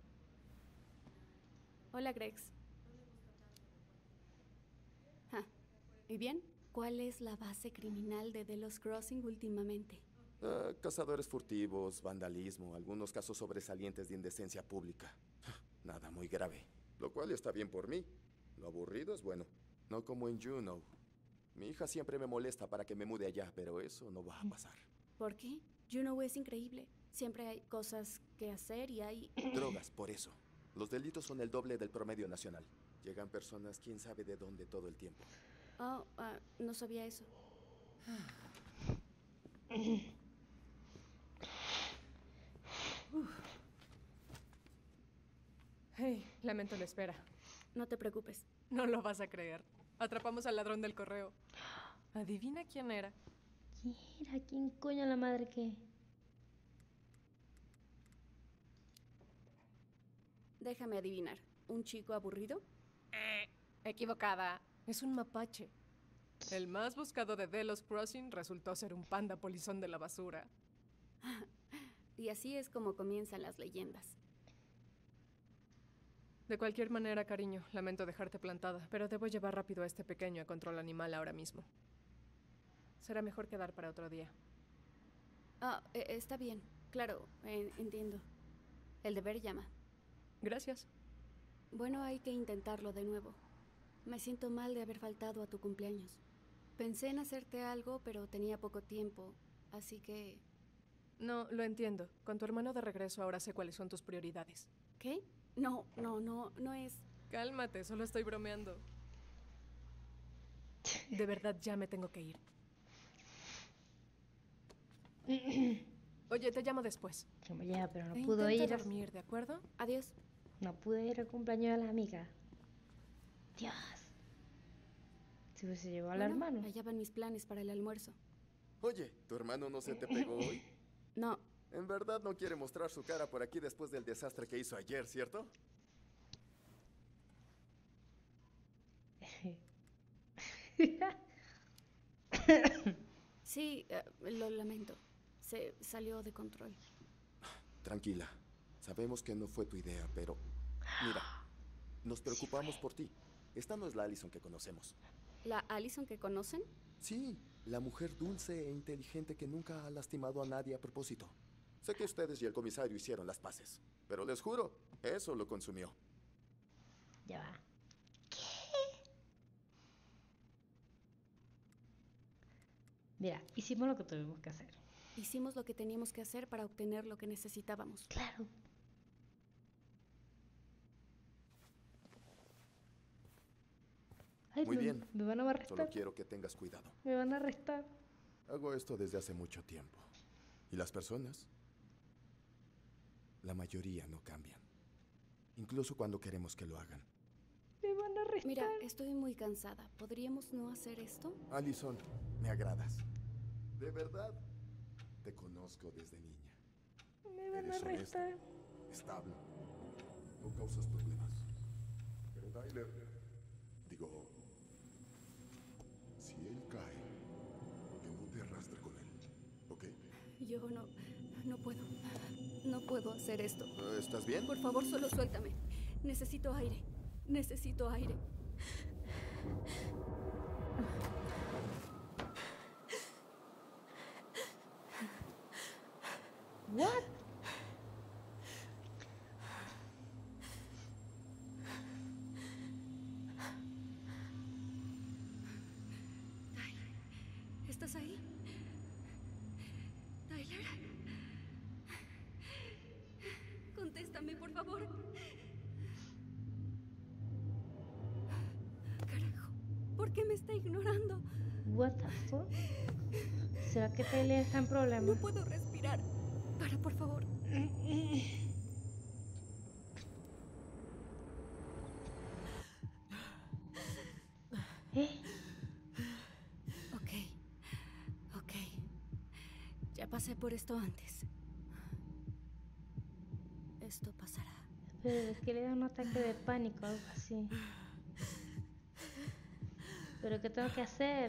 Hola, Grex. Ah, ¿y bien? ¿Cuál es la base criminal de Delos Crossing últimamente? Uh, cazadores furtivos, vandalismo, algunos casos sobresalientes de indecencia pública. Nada muy grave, lo cual está bien por mí. Lo aburrido es bueno, no como en Juneau. Mi hija siempre me molesta para que me mude allá, pero eso no va a pasar. ¿Por qué? Juneau es increíble. Siempre hay cosas que hacer y hay... Drogas, por eso. Los delitos son el doble del promedio nacional. Llegan personas quién sabe de dónde todo el tiempo. Oh, ah, no sabía eso. Hey, lamento la espera. No te preocupes. No lo vas a creer. Atrapamos al ladrón del correo. Adivina quién era. ¿Quién era? ¿Quién coño la madre qué? Déjame adivinar. ¿Un chico aburrido? Eh, equivocada. Es un mapache. El más buscado de Delos Crossing resultó ser un panda polizón de la basura. Y así es como comienzan las leyendas. De cualquier manera, cariño, lamento dejarte plantada, pero debo llevar rápido a este pequeño a control animal ahora mismo. Será mejor quedar para otro día. Ah, eh, está bien. Claro, eh, entiendo. El deber llama. Gracias. Bueno, hay que intentarlo de nuevo. Me siento mal de haber faltado a tu cumpleaños. Pensé en hacerte algo, pero tenía poco tiempo, así que... No, lo entiendo. Con tu hermano de regreso ahora sé cuáles son tus prioridades. ¿Qué? No, no, no, no es... Cálmate, solo estoy bromeando. De verdad, ya me tengo que ir. Oye, te llamo después. Ya, pero no E pudo ir intenta a... dormir, ¿de acuerdo? Adiós. No pude ir al cumpleaños de la amiga. Dios. Si se llevó al Bueno, hermano. allá van mis planes para el almuerzo. Oye, ¿tu hermano no se te pegó hoy? No. En verdad no quiere mostrar su cara por aquí después del desastre que hizo ayer, ¿cierto? Sí, eh, lo lamento. Se salió de control. Tranquila. Sabemos que no fue tu idea, pero... Mira, nos preocupamos por ti. Esta no es la Allison que conocemos. ¿La Allison que conocen? Sí, la mujer dulce e inteligente que nunca ha lastimado a nadie a propósito. Sé que ustedes y el comisario hicieron las paces, pero les juro, eso lo consumió. Ya va. ¿Qué? Mira, hicimos lo que tuvimos que hacer. Hicimos lo que teníamos que hacer para obtener lo que necesitábamos. Claro. Ay, Muy me, bien. Me van a arrestar. Solo quiero que tengas cuidado. Me van a arrestar. Hago esto desde hace mucho tiempo. ¿Y las personas? La mayoría no cambian. Incluso cuando queremos que lo hagan. Me van a arrestar. Mira, estoy muy cansada. ¿Podríamos no hacer esto? Allison, me agradas. De verdad, te conozco desde niña. Me van Eres a arrestar. honesta, estable. No causas problemas. Pero Tyler, digo, si él cae, que no te arrastre con él, ¿ok? Yo no... no puedo. No puedo hacer esto. ¿Estás bien? Por favor, solo suéltame. Necesito aire. Necesito aire. What? Tyler, ¿estás ahí? Tyler. Contéstame, por favor. Carajo, ¿por qué me está ignorando? What the fuck? ¿Será que Tyler está en problemas? No puedo respirar. Para, por favor. ¿Eh? Ok, ok. Ya pasé por esto antes. Esto pasará. Pero es que le da un ataque de pánico o algo así. ¿Pero qué tengo que hacer?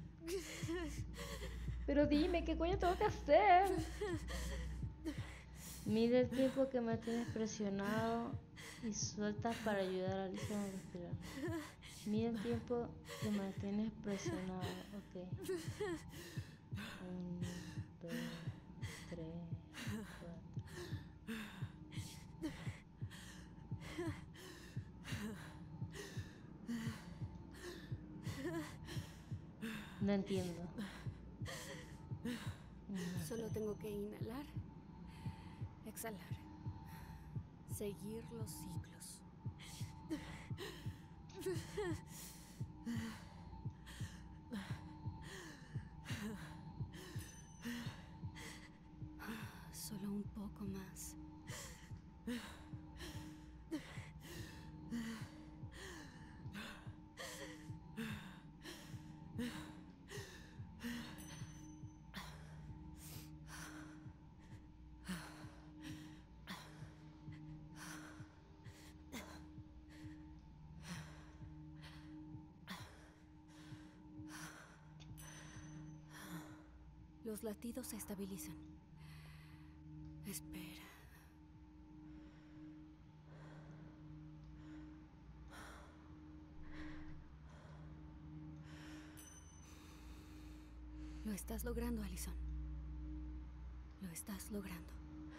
Pero dime, ¿qué coño tengo que hacer? Mide el tiempo que mantienes presionado y sueltas para ayudar a Allison a respirar. Mide el tiempo que mantienes presionado. Ok. Uno, dos, tres, cuatro. No entiendo. Solo tengo que inhalar, exhalar. Seguir los ciclos. Solo un poco más. Los latidos se estabilizan. Espera. Lo estás logrando, Allison. Lo estás logrando.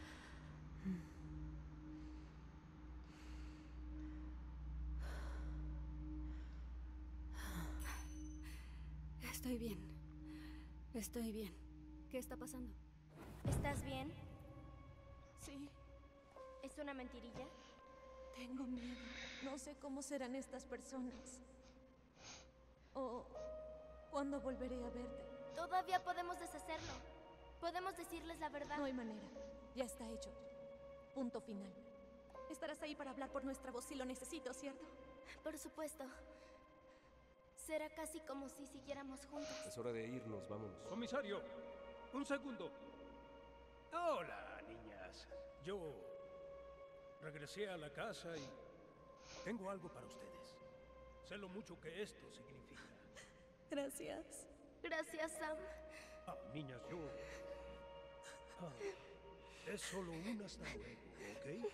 Estoy bien. Estoy bien. ¿Qué está pasando? ¿Estás bien? Sí. ¿Es una mentirilla? Tengo miedo. No sé cómo serán estas personas. O cuándo volveré a verte. Todavía podemos deshacerlo. Podemos decirles la verdad. No hay manera. Ya está hecho. Punto final. Estarás ahí para hablar por nuestra voz si lo necesito, ¿cierto? Por supuesto. Será casi como si siguiéramos juntos. Es hora de irnos, vámonos. Comisario, un segundo. Hola, niñas. Yo regresé a la casa y tengo algo para ustedes. Sé lo mucho que esto significa. Gracias. Gracias, Sam. Ah, niñas, yo... Ah, es solo un hasta luego, ¿ok?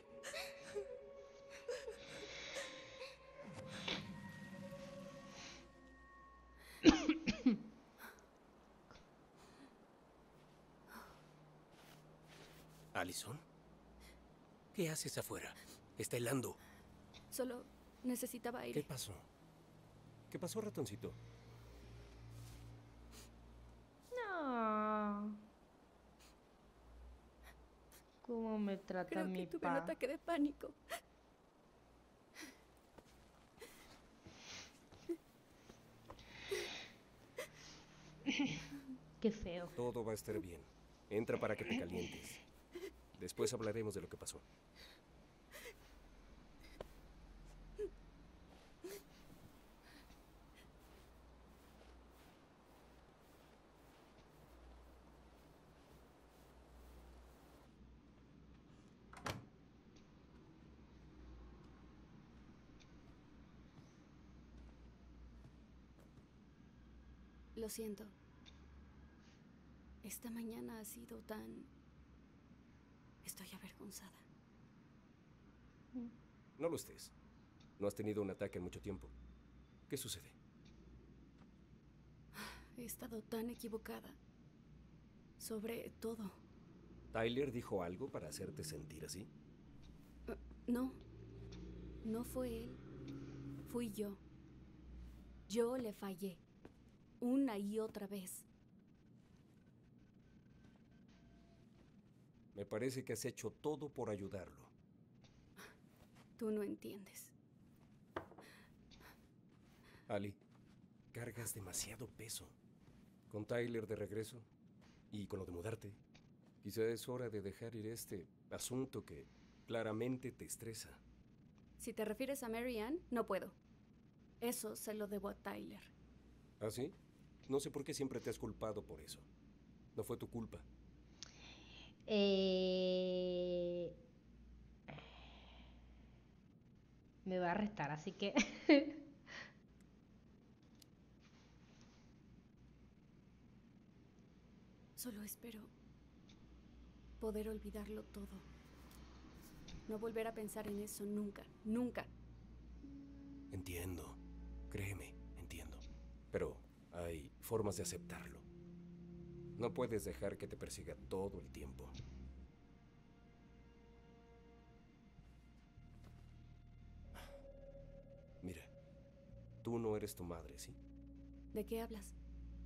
¿Allison? ¿Qué haces afuera? Está helando. Solo necesitaba aire. ¿Qué pasó? ¿Qué pasó, ratoncito? No. ¿Cómo me trata Creo mi que tuve pa? un ataque de pánico. Qué feo. Todo va a estar bien. Entra para que te calientes. Después hablaremos de lo que pasó. Lo siento. Esta mañana ha sido tan... Estoy avergonzada. No lo estés. No has tenido un ataque en mucho tiempo. ¿Qué sucede? He estado tan equivocada. Sobre todo. ¿Tyler dijo algo para hacerte sentir así? Uh, no. No fue él. Fui yo. Yo le fallé. Una y otra vez. Me parece que has hecho todo por ayudarlo. Tú no entiendes. Ali, cargas demasiado peso. Con Tyler de regreso y con lo de mudarte, quizá es hora de dejar ir este asunto que claramente te estresa. Si te refieres a Mary Ann, no puedo. Eso se lo debo a Tyler. ¿Ah, sí? No sé por qué siempre te has culpado por eso. No fue tu culpa. Eh... Me va a arrestar, así que... Solo espero poder olvidarlo todo. No volver a pensar en eso nunca, nunca. Entiendo. Créeme, entiendo. Pero hay formas de aceptarlo. No puedes dejar que te persiga todo el tiempo. Mira, tú no eres tu madre, ¿sí? ¿De qué hablas?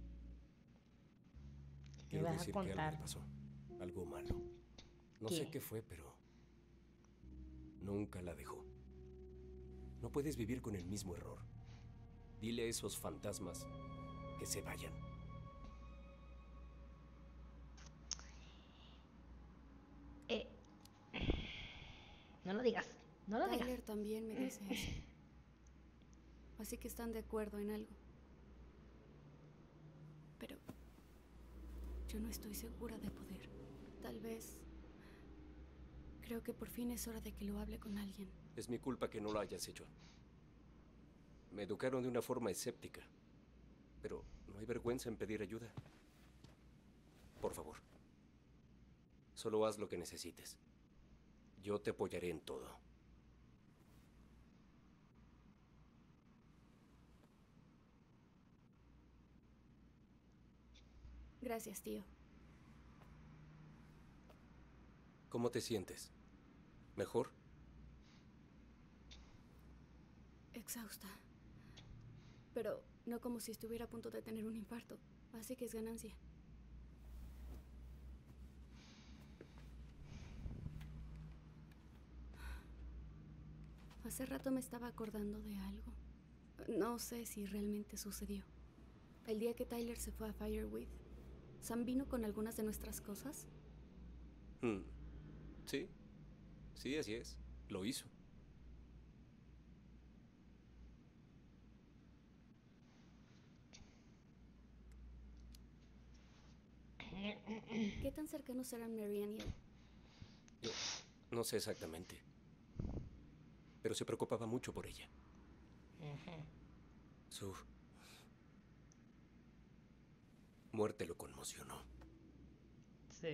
Quiero vas a decir que algo contar? le pasó. Algo malo. No ¿Qué? sé qué fue, pero Nunca la dejó. No puedes vivir con el mismo error. Dile a esos fantasmas que se vayan. Eh, no lo digas, no lo digas. Tyler también me dice eso. Así que están de acuerdo en algo. Pero yo no estoy segura de poder. Tal vez... Creo que por fin es hora de que lo hable con alguien. Es mi culpa que no lo hayas hecho. Me educaron de una forma escéptica. Pero no hay vergüenza en pedir ayuda. Por favor. Solo haz lo que necesites. Yo te apoyaré en todo. Gracias, tío. ¿Cómo te sientes? ¿Mejor? Exhausta. Pero no como si estuviera a punto de tener un infarto. Así que es ganancia. Hace rato me estaba acordando de algo. No sé si realmente sucedió. El día que Tyler se fue a Fireweed, ¿Sam vino con algunas de nuestras cosas? Hmm. Sí. Sí, así es. Lo hizo. ¿Qué tan cercanos eran Marianne y él? Yo no sé exactamente. Pero se preocupaba mucho por ella. Su muerte lo conmocionó. Sí.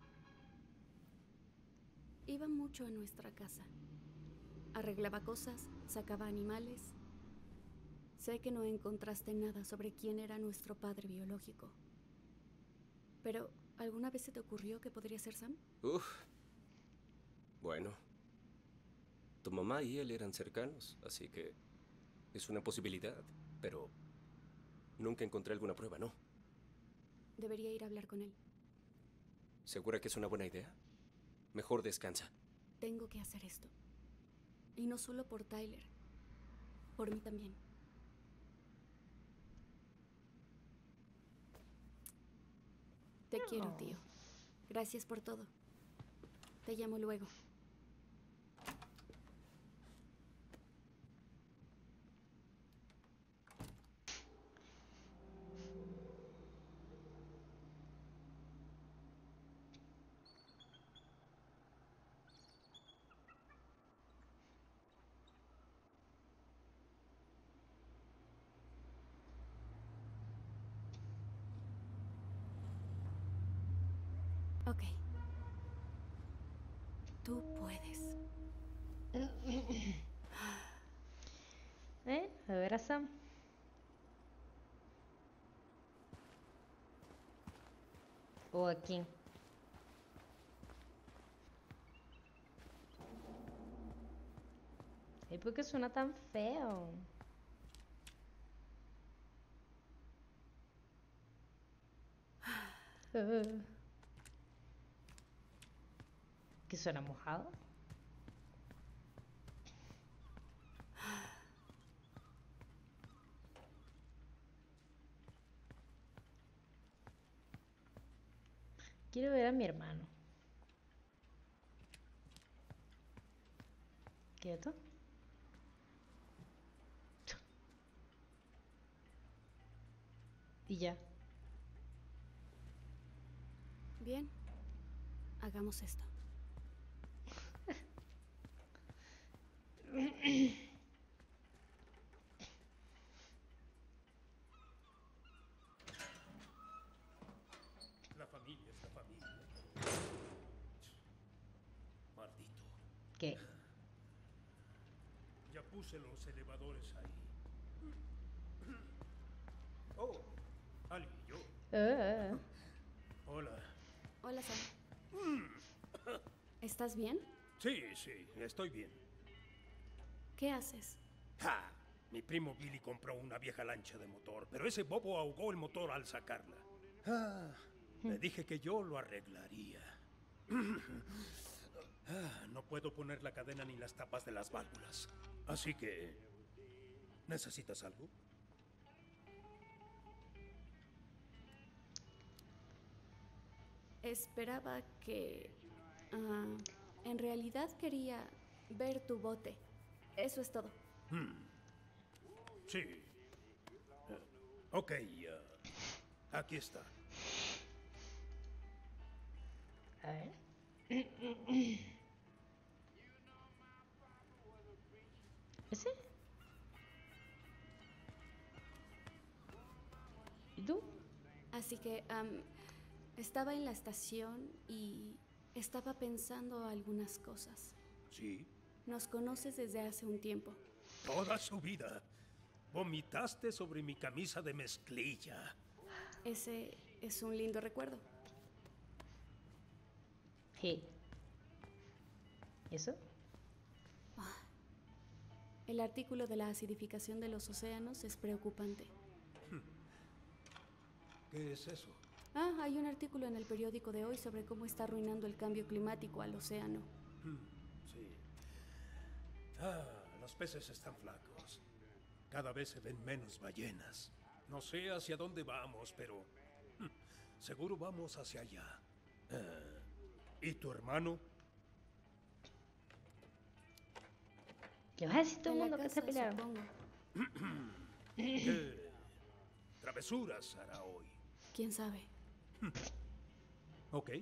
Iba mucho a nuestra casa. Arreglaba cosas, sacaba animales. Sé que no encontraste nada sobre quién era nuestro padre biológico. Pero, ¿alguna vez se te ocurrió que podría ser Sam? Uf. Bueno. Tu mamá y él eran cercanos, así que es una posibilidad, pero nunca encontré alguna prueba, ¿no? Debería ir a hablar con él. ¿Segura que es una buena idea? Mejor descansa. Tengo que hacer esto. Y no solo por Tyler. Por mí también. Te quiero, tío. Gracias por todo. Te llamo luego. Ok. Tú puedes. ¿Eh? A ver a Sam. ¿O a quién? ¿Y por qué suena tan feo? Uh. ¿Que suena mojado? Quiero ver a mi hermano. ¿Quieto? Y ya. Bien. Hagamos esto. La familia es la familia. Maldito. ¿Qué? Ya puse los elevadores ahí. Oh, Ali, yo. Uh. Hola. Hola, Sam. ¿Estás bien? Sí, sí, estoy bien. ¿Qué haces? ¡Ja! Mi primo Billy compró una vieja lancha de motor, pero ese bobo ahogó el motor al sacarla. Ah, le dije que yo lo arreglaría. Ah, no puedo poner la cadena ni las tapas de las válvulas. Así que... ¿necesitas algo? Esperaba que... ah, en realidad quería ver tu bote. Eso es todo. Hmm. Sí. Eh, ok, eh, aquí está. A ver. ¿Ese? ¿Y tú? Así que am, estaba en la estación y estaba pensando algunas cosas. Sí. Nos conoces desde hace un tiempo. Toda su vida. Vomitaste sobre mi camisa de mezclilla. Ese es un lindo recuerdo. Sí. ¿Eso? Ah, el artículo de la acidificación de los océanos es preocupante. ¿Qué es eso? Ah, hay un artículo en el periódico de hoy sobre cómo está arruinando el cambio climático al océano. Hmm, sí. Ah, los peces están flacos. Cada vez se ven menos ballenas. No sé hacia dónde vamos, pero hmm, seguro vamos hacia allá. Ah, ¿y tu hermano? ¿Qué vas a decir todo el En la mundo que se casa, pelearon? supongo. ¿Qué travesuras hará hoy? ¿Quién sabe? Ok.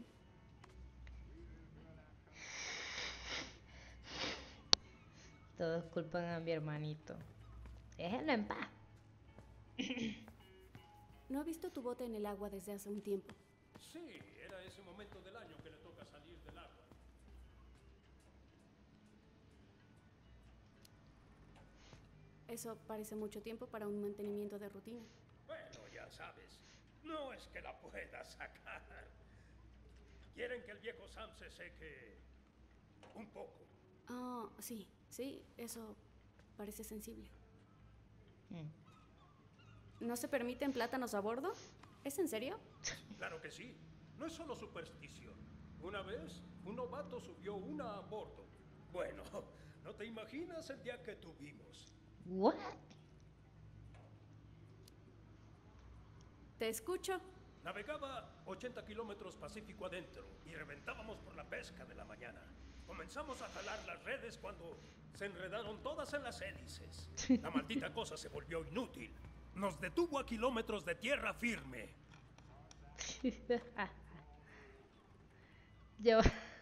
Todos culpan a mi hermanito. Déjenlo en paz. No he visto tu bote en el agua desde hace un tiempo. Sí, era ese momento del año que le toca salir del agua. Eso parece mucho tiempo para un mantenimiento de rutina. Bueno, ya sabes, no es que la pueda sacar. Quieren que el viejo Sam se seque un poco. Ah, sí, sí, eso parece sensible. ¿No se permiten plátanos a bordo? ¿Es en serio? Claro que sí. No es solo superstición. Una vez, un novato subió una a bordo. Bueno, no te imaginas el día que tuvimos. ¿What? Te escucho. Navegaba ochenta kilómetros Pacífico adentro y reventábamos por la pesca de la mañana. Comenzamos a jalar las redes cuando se enredaron todas en las hélices. La maldita cosa se volvió inútil. Nos detuvo a kilómetros de tierra firme. Yo.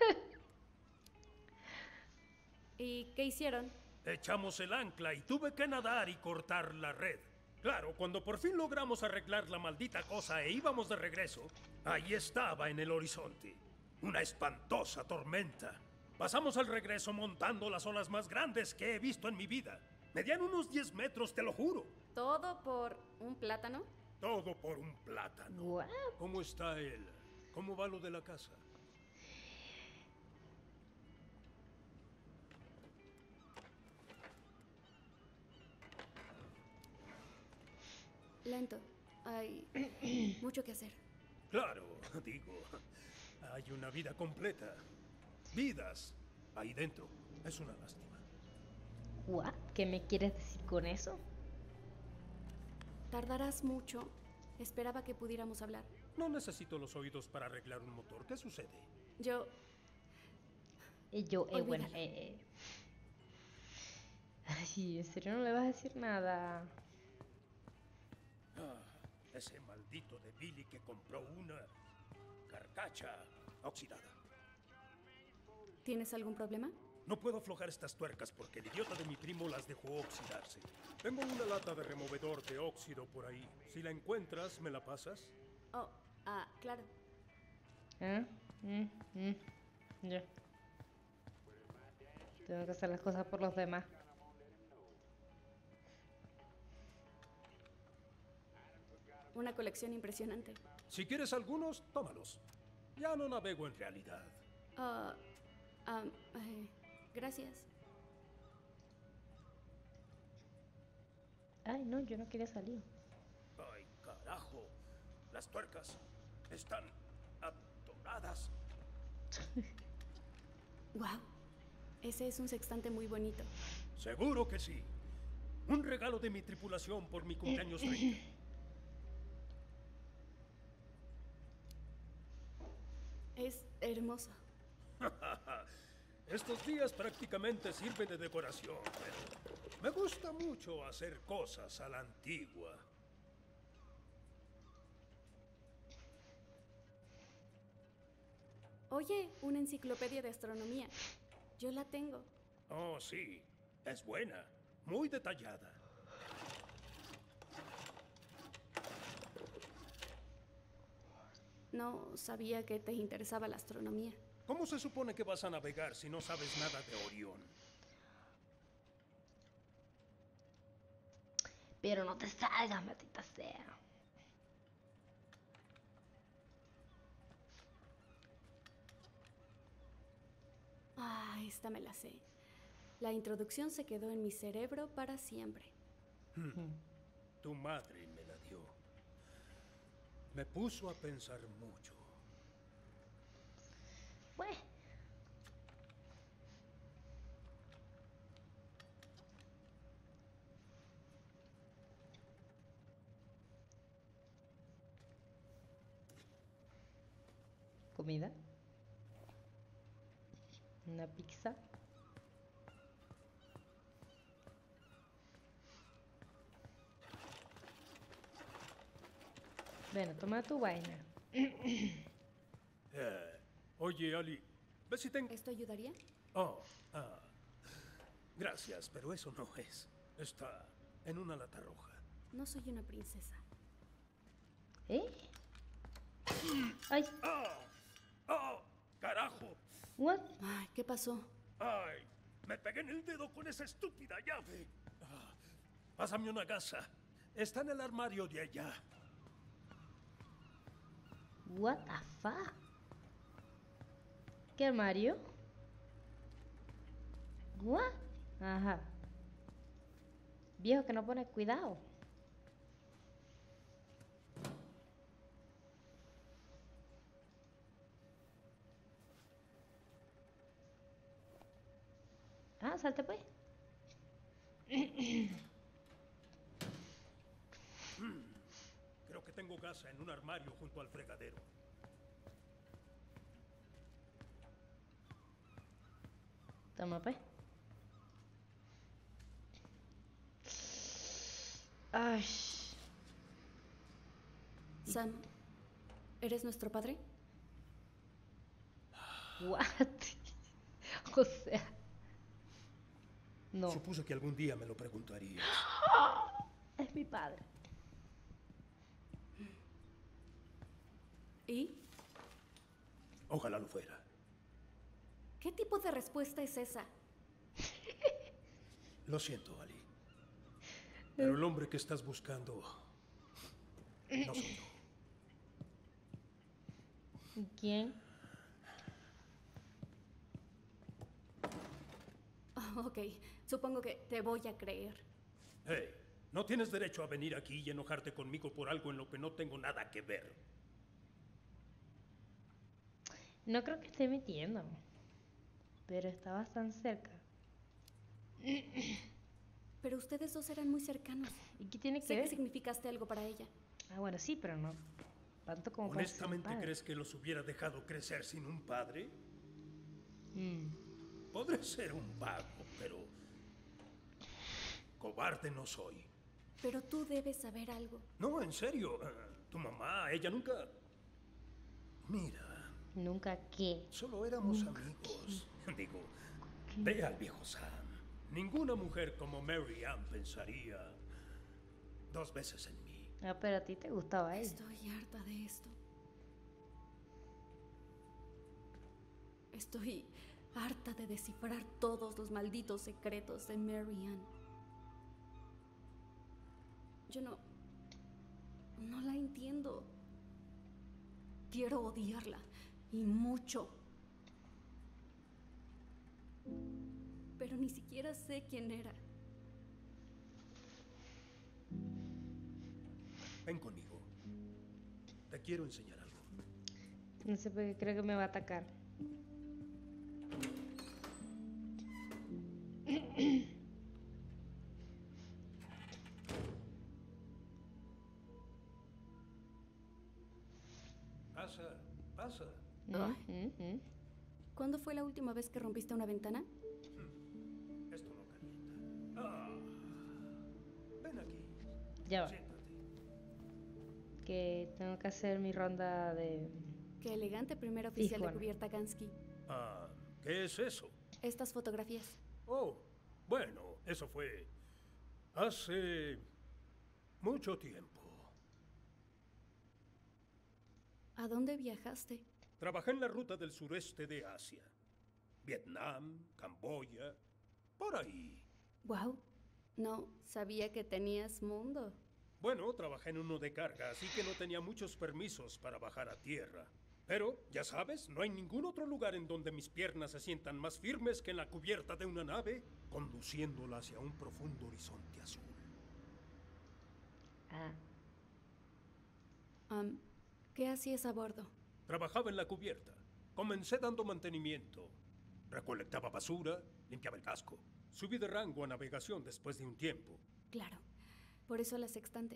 ¿Y qué hicieron? Echamos el ancla y tuve que nadar y cortar la red. Claro, cuando por fin logramos arreglar la maldita cosa e íbamos de regreso, ahí estaba en el horizonte. Una espantosa tormenta. Pasamos al regreso montando las olas más grandes que he visto en mi vida. Medían unos diez metros, te lo juro. ¿Todo por un plátano? Todo por un plátano. What? ¿Cómo está él? ¿Cómo va lo de la casa? Lento. Hay mucho que hacer. Claro, digo, hay una vida completa. Vidas ahí dentro. Es una lástima. ¿What? ¿Qué me quieres decir con eso? Tardarás mucho. Esperaba que pudiéramos hablar. No necesito los oídos para arreglar un motor. ¿Qué sucede? Yo... Y yo, eh, bueno, Olvídalo. eh, eh. Ay, ¿en serio no le vas a decir nada? Ah, ese maldito de Billy que compró una carcacha oxidada. ¿Tienes algún problema? No puedo aflojar estas tuercas porque el idiota de mi primo las dejó oxidarse. Tengo una lata de removedor de óxido por ahí. Si la encuentras, ¿me la pasas? Oh, ah, claro. ¿Eh? Mm, mm, ya. Tengo que hacer las cosas por los demás. Una colección impresionante. Si quieres algunos, tómalos. Ya no navego en realidad. Ah, ah, eh, gracias. Ay, no, yo no quería salir. Ay, carajo. Las tuercas están atoradas. Wow, ese es un sextante muy bonito. Seguro que sí. Un regalo de mi tripulación por mi cumpleaños treinta. Es hermoso. Estos días prácticamente sirve de decoración, pero me gusta mucho hacer cosas a la antigua. Oye, una enciclopedia de astronomía. Yo la tengo. Oh, sí. Es buena. Muy detallada. No sabía que te interesaba la astronomía. ¿Cómo se supone que vas a navegar si no sabes nada de Orión? Pero no te salgas, maldita sea. Ah, esta me la sé. La introducción se quedó en mi cerebro para siempre. Hmm. Tu madre me la dio. Me puso a pensar mucho. Pues. Comida. Una pizza. Bueno, toma tu vaina. Eh, oye, Ali, ¿ves si tengo...? ¿Esto ayudaría? Oh, ah. Gracias, pero eso no es. Está en una lata roja. No soy una princesa. ¿Eh? ¡Ay! ¡Oh! ¡Oh! ¡Carajo! ¿What? Ay, ¿qué pasó? ¡Ay! Me pegué en el dedo con esa estúpida llave. Ah, pásame una gasa. Está en el armario de allá. What the fuck? ¿Qué armario? What? Ajá. Viejo que no pone cuidado. Ah, salte pues. Creo que tengo gasa en un armario junto al fregadero. Toma pues. Ay. Sam, ¿eres nuestro padre? What? O sea. No. Supuse que algún día me lo preguntarías. Es mi padre. ¿Y? Ojalá lo fuera. ¿Qué tipo de respuesta es esa? Lo siento, Ali. Pero el hombre que estás buscando no soy yo. ¿Quién? Oh, ok, supongo que te voy a creer. Hey, no tienes derecho a venir aquí y enojarte conmigo por algo en lo que no tengo nada que ver. No creo que esté mintiendo. Pero estabas tan cerca. Pero ustedes dos eran muy cercanos. ¿Y qué tiene que sé ver? que significaste algo para ella. Ah, bueno, sí, pero no tanto como para ser ¿Honestamente padre. crees que los hubiera dejado crecer sin un padre? Mm. Podré ser un vago, pero cobarde no soy. Pero tú debes saber algo. No, en serio. eh, tu mamá, ella nunca... Mira, ¿Nunca qué? solo éramos Nunca amigos. Digo, ve al viejo Sam. Ninguna mujer como Mary Ann pensaría dos veces en mí. Ah, pero a ti te gustaba ella. Estoy harta de esto. Estoy harta de descifrar todos los malditos secretos de Mary Ann. Yo no... no la entiendo. Quiero odiarla. Y mucho. Pero ni siquiera sé quién era. Ven conmigo. Te quiero enseñar algo. No sé por qué creo que me va a atacar. pasa? Ah. Mm, mm. ¿Cuándo fue la última vez que rompiste una ventana? Esto no calienta. Ah, ven aquí. Ya va. Siéntate. Que tengo que hacer mi ronda de... Qué elegante primer oficial Tijuana. de cubierta Gansky. Ah, ¿qué es eso? Estas fotografías. Oh, bueno, eso fue hace mucho tiempo. ¿A dónde viajaste? Trabajé en la ruta del sureste de Asia. Vietnam, Camboya, por ahí. Wow. No, sabía que tenías mundo. Bueno, trabajé en uno de carga, así que no tenía muchos permisos para bajar a tierra. Pero, ya sabes, no hay ningún otro lugar en donde mis piernas se sientan más firmes que en la cubierta de una nave, conduciéndola hacia un profundo horizonte azul. Ah. Um, ¿Qué hacías a bordo? Trabajaba en la cubierta. Comencé dando mantenimiento. Recolectaba basura, limpiaba el casco. Subí de rango a navegación después de un tiempo. Claro. Por eso la sextante.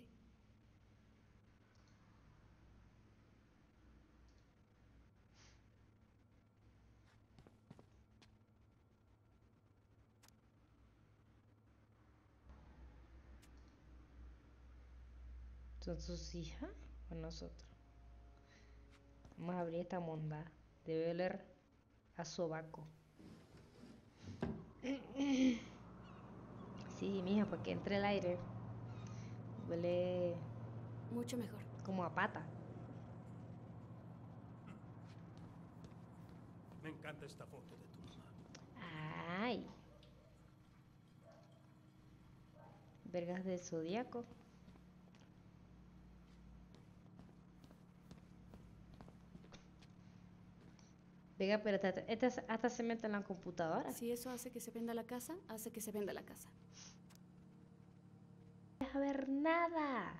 ¿Son sus hijas o nosotros? Vamos a abrir esta monda. Debe oler a sobaco. Sí, mija, porque entre el aire. Huele Mucho mejor. como a pata. Me encanta esta foto de tu mamá. Ay. Vergas del zodiaco. Venga, pero esta, esta hasta se mete en la computadora. Si eso hace que se venda la casa, hace que se venda la casa. No deja ver nada.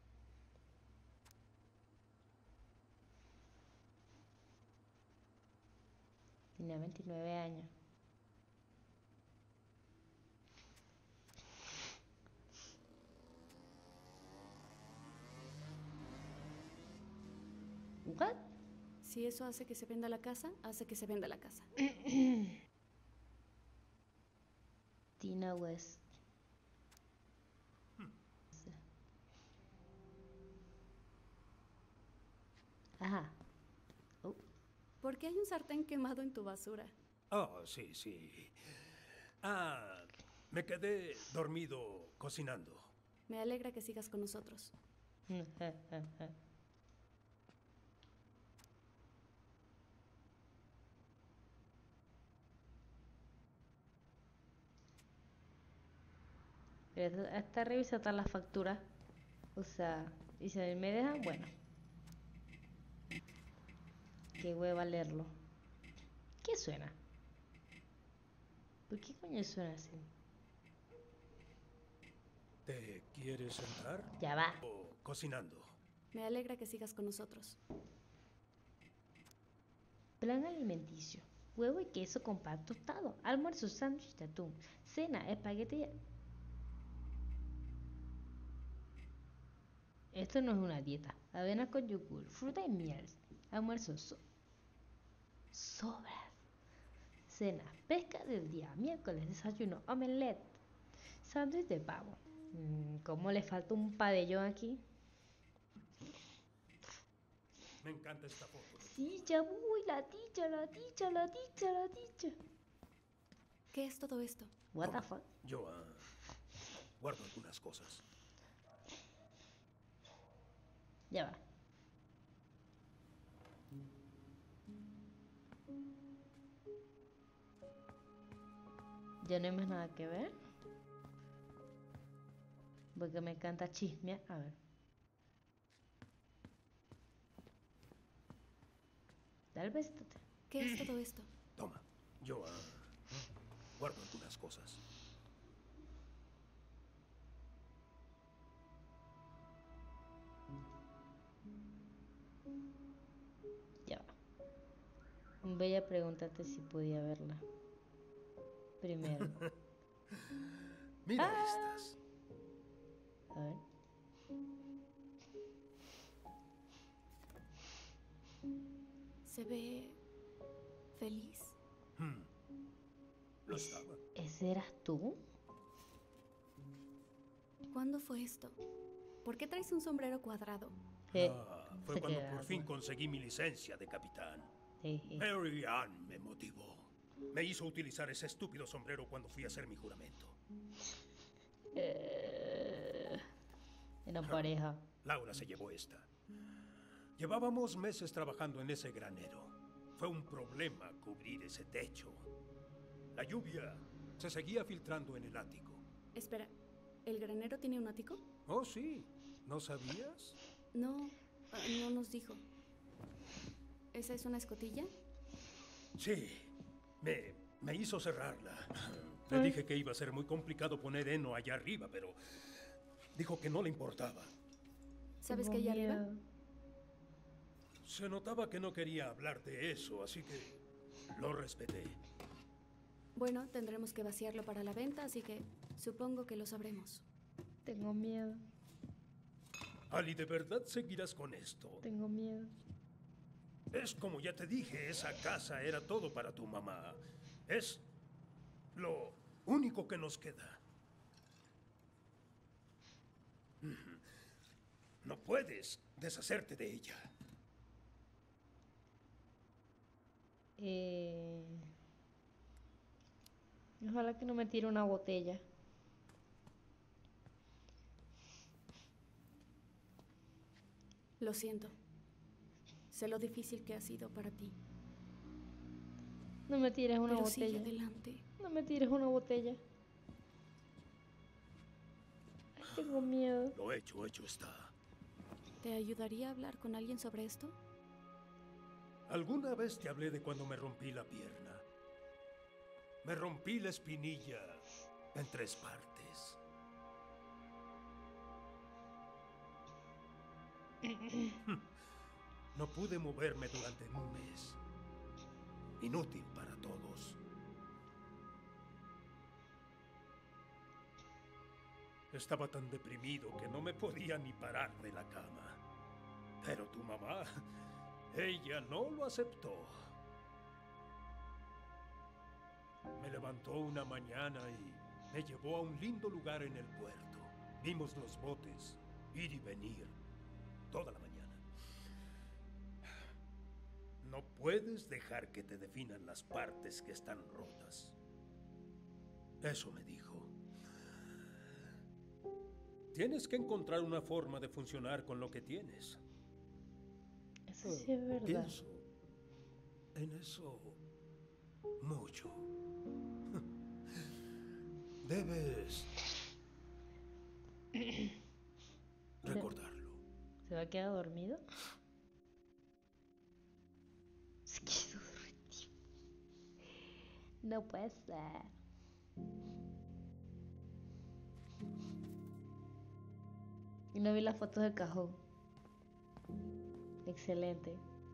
Tenía veintinueve años. ¿What? Si eso hace que se venda la casa, hace que se venda la casa. Tina West. Ajá. Oh. ¿Por qué hay un sartén quemado en tu basura? Oh, sí, sí. Ah, me quedé dormido cocinando. Me alegra que sigas con nosotros. Pero hasta revisar todas las facturas. O sea, y si me dejan, bueno. Qué hueva leerlo. ¿Qué suena? ¿Por qué coño suena así? ¿Te quieres sentar? Ya va. O cocinando. Me alegra que sigas con nosotros. Plan alimenticio. Huevo y queso con pan tostado. Almuerzo, sándwich de atún. Cena, espagueti. Esto no es una dieta. Avena con yogur, fruta y miel. Almuerzo, so sobras. Cena, pesca del día. Miércoles, desayuno, omelette. Sándwich de pavo. Mm, ¿Cómo le falta un pabellón aquí? Me encanta esta foto. Sí, ya voy, la dicha, la dicha, la dicha, la dicha. ¿Qué es todo esto? What the fuck? Yo ah, guardo algunas cosas. Ya va. Ya no hay más nada que ver. Porque me encanta chismear. A ver. Dale besito. ¿Qué es todo esto? Toma, yo ah, guardo algunas cosas. Ya va. Voy a preguntarte si podía verla. Primero. Mira Ah. estas. A ver. Se ve feliz. Hmm. Lo estaba. ¿Ese eras tú? ¿Cuándo fue esto? ¿Por qué traes un sombrero cuadrado? Eh, Ah, fue se cuando queda, por fin ¿no? conseguí mi licencia de capitán. Sí, sí. Mary Ann me motivó. Me hizo utilizar ese estúpido sombrero cuando fui a hacer mi juramento. Eh, Era pareja. Laura se llevó esta. Llevábamos meses trabajando en ese granero. Fue un problema cubrir ese techo. La lluvia se seguía filtrando en el ático. Espera, ¿el granero tiene un ático? Oh, sí. ¿No sabías? No, ah, no nos dijo. ¿Esa es una escotilla? Sí. Me, me hizo cerrarla. Le Ay. dije que iba a ser muy complicado poner heno allá arriba, pero dijo que no le importaba. ¿Sabes Tengo que allá arriba? miedo. Se notaba que no quería hablar de eso, así que lo respeté. Bueno, tendremos que vaciarlo para la venta, así que supongo que lo sabremos. Tengo miedo. Ali, ¿de verdad seguirás con esto? Tengo miedo. Es como ya te dije, esa casa era todo para tu mamá. Es lo único que nos queda. No puedes deshacerte de ella. Eh... Ojalá que no me tire una botella. Lo siento. Sé lo difícil que ha sido para ti. No me tires una Pero botella. sigue adelante. No me tires una botella. Ay, tengo miedo. Lo hecho, hecho está. ¿Te ayudaría a hablar con alguien sobre esto? Alguna vez te hablé de cuando me rompí la pierna. Me rompí la espinilla en tres partes. No pude moverme durante un mes. Inútil para todos. Estaba tan deprimido que no me podía ni parar de la cama. Pero tu mamá, ella no lo aceptó. Me levantó una mañana y me llevó a un lindo lugar en el puerto. Vimos los botes ir y venir toda la mañana. No puedes dejar que te definan las partes que están rotas. Eso me dijo. Tienes que encontrar una forma de funcionar con lo que tienes. Eso sí es verdad. Pienso en eso mucho. Debes recordarlo. ¿Se va a quedar dormido? Se quedó dormido. No puede ser. Y no vi las fotos del cajón. Excelente.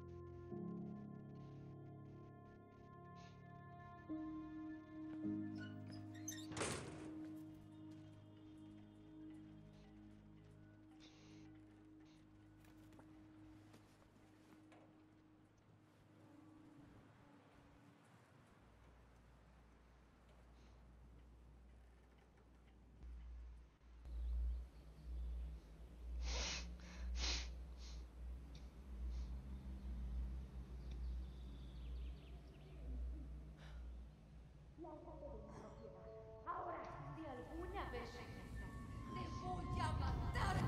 Ahora, si alguna vez regresas, te voy a matar.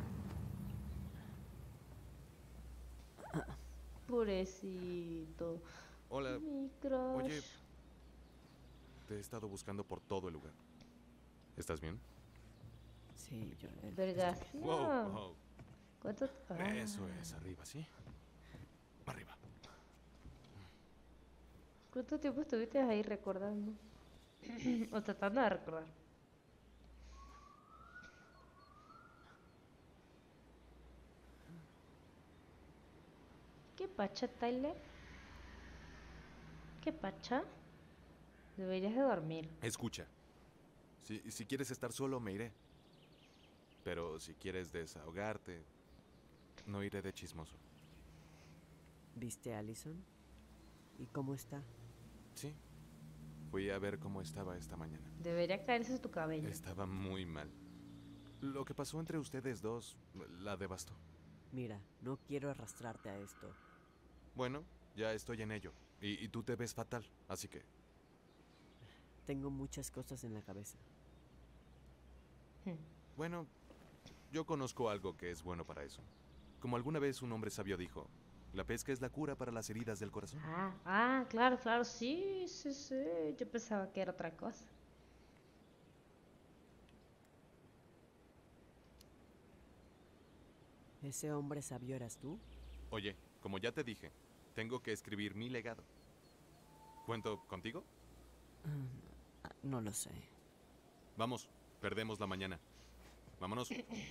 Pobrecito. Hola. Mi crush. Oye, te he estado buscando por todo el lugar. ¿Estás bien? Sí, yo... eh, Vergación. Wow, wow. ¿Cuánto? Ah. Eso es, arriba, ¿sí? Arriba. ¿Cuánto tiempo estuviste ahí recordando? O tratando de recordar. ¿Qué pacha, Tyler? ¿Qué pacha? Deberías de dormir. Escucha. Si, si quieres estar solo, me iré. Pero si quieres desahogarte, no iré de chismoso. ¿Viste a Allison? ¿Y cómo está? Sí. Fui a ver cómo estaba esta mañana. Debería caerse tu cabello. Estaba muy mal. Lo que pasó entre ustedes dos la devastó. Mira, no quiero arrastrarte a esto. Bueno, ya estoy en ello. Y, y tú te ves fatal, así que... Tengo muchas cosas en la cabeza. Bueno, yo conozco algo que es bueno para eso. Como alguna vez un hombre sabio dijo, la pesca es la cura para las heridas del corazón. Ah, ah, claro, claro, sí, sí, sí. Yo pensaba que era otra cosa. ¿Ese hombre sabio eras tú? Oye, como ya te dije, tengo que escribir mi legado. ¿Cuento contigo? Mm, no lo sé. Vamos, perdemos la mañana. Vámonos.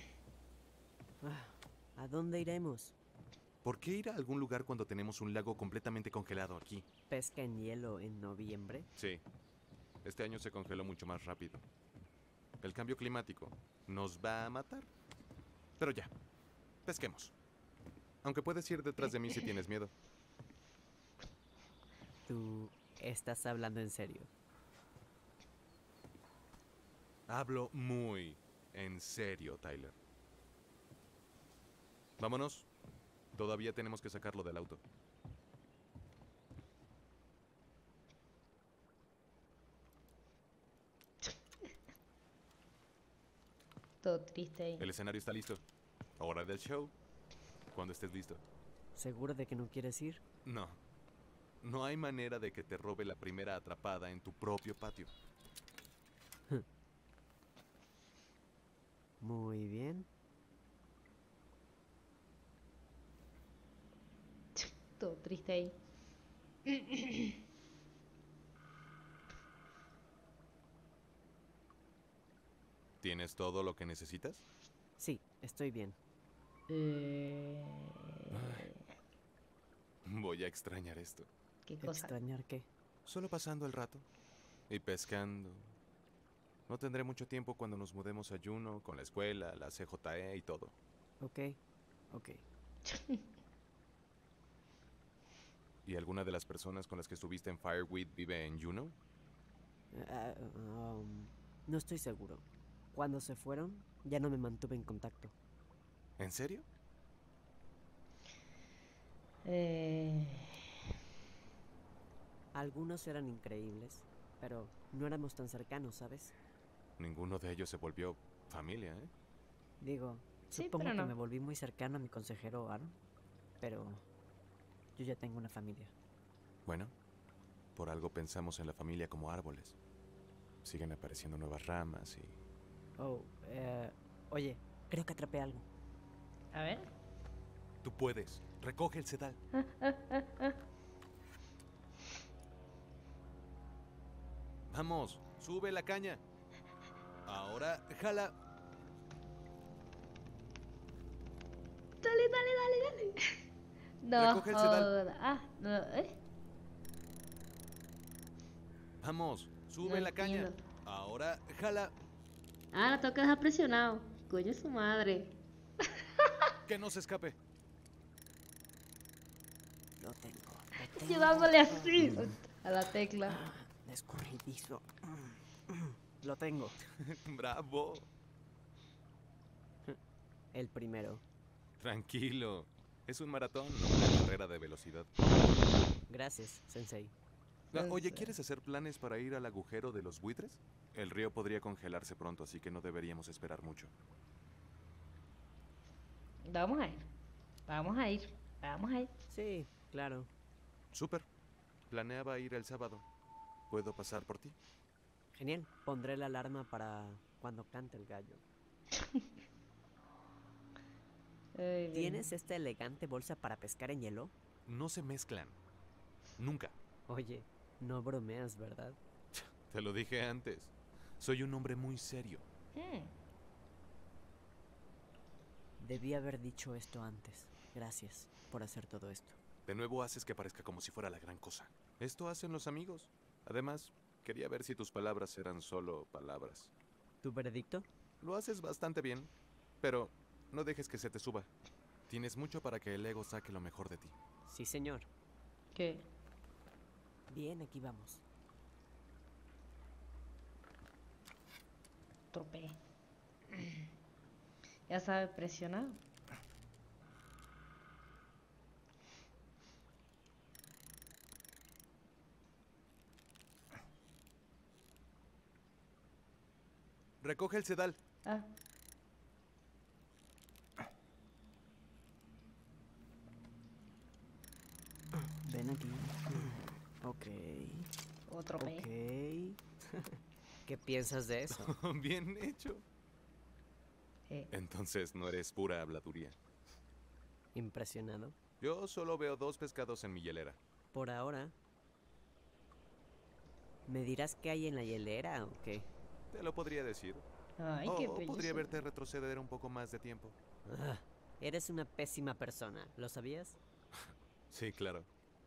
¿A dónde iremos? ¿Por qué ir a algún lugar cuando tenemos un lago completamente congelado aquí? ¿Pesca en hielo en noviembre? Sí. Este año se congeló mucho más rápido. El cambio climático nos va a matar. Pero ya, pesquemos. Aunque puedes ir detrás de mí si tienes miedo. ¿Tú estás hablando en serio? Hablo muy en serio, Tyler. Vámonos. Todavía tenemos que sacarlo del auto. Todo triste ahí. El escenario está listo. Hora del show. Cuando estés listo. ¿Seguro de que no quieres ir? No. No hay manera de que te robe la primera atrapada en tu propio patio. Muy bien. Todo triste ahí. ¿Tienes todo lo que necesitas? Sí, estoy bien. Eh... Voy a extrañar esto. ¿Qué cosa? ¿Extrañar qué? Solo pasando el rato. Y pescando. No tendré mucho tiempo cuando nos mudemos a Juno, con la escuela, la C J E y todo. Ok, ok. ¿Y alguna de las personas con las que estuviste en Fireweed vive en Juno? Uh, um, no estoy seguro. Cuando se fueron, ya no me mantuve en contacto. ¿En serio? Eh... Algunos eran increíbles, pero no éramos tan cercanos, ¿sabes? Ninguno de ellos se volvió familia, ¿eh? Digo, Sí, supongo pero que no. me volví muy cercano a mi consejero Aaron, pero yo ya tengo una familia. Bueno, por algo pensamos en la familia como árboles. Siguen apareciendo nuevas ramas y... Oh, eh, oye, creo que atrapé algo. A ver. Tú puedes. Recoge el sedal. Ah, ah, ah, ah. Vamos, sube la caña. Ahora, jala. Dale, dale, dale, dale. No, Recoge el sedal. joda. Ah, no, ¿eh? Vamos, sube No la caña. entiendo. Ahora, jala. Ah, la tengo que dejar presionado. Coño, su madre. Que no se escape. Lo tengo. Yo dándole así a la tecla. Escurridizo. Lo tengo. Bravo. El primero. Tranquilo. Es un maratón, no una carrera de velocidad. Gracias, Sensei. Ah, oye, ¿quieres hacer planes para ir al agujero de los buitres? El río podría congelarse pronto, así que no deberíamos esperar mucho. Vamos a ir. Vamos a ir. Vamos a ir. Sí, claro. Súper. Planeaba ir el sábado. ¿Puedo pasar por ti? Genial. Pondré la alarma para cuando cante el gallo. Ay, ¿Tienes esta elegante bolsa para pescar en hielo? No se mezclan. Nunca. Oye, no bromeas, ¿verdad? Te lo dije antes. Soy un hombre muy serio. Hmm. Debí haber dicho esto antes. Gracias por hacer todo esto. De nuevo haces que parezca como si fuera la gran cosa. Esto hacen los amigos. Además, quería ver si tus palabras eran solo palabras. ¿Tu veredicto? Lo haces bastante bien, pero no dejes que se te suba. Tienes mucho para que el ego saque lo mejor de ti. Sí, señor. ¿Qué? Bien, aquí vamos. Tropé. Ya sabe presionar. Recoge el sedal. Ah. Ven aquí. Ok. Otro P. Ok. ¿Qué piensas de eso? Bien hecho. Eh. Entonces no eres pura habladuría. ¿Impresionado? Yo solo veo dos pescados en mi hielera. Por ahora. ¿Me dirás qué hay en la hielera o qué? Te lo podría decir. Ay, o qué podría belleza. verte retroceder un poco más de tiempo. Ah, eres una pésima persona, ¿lo sabías? Sí, claro.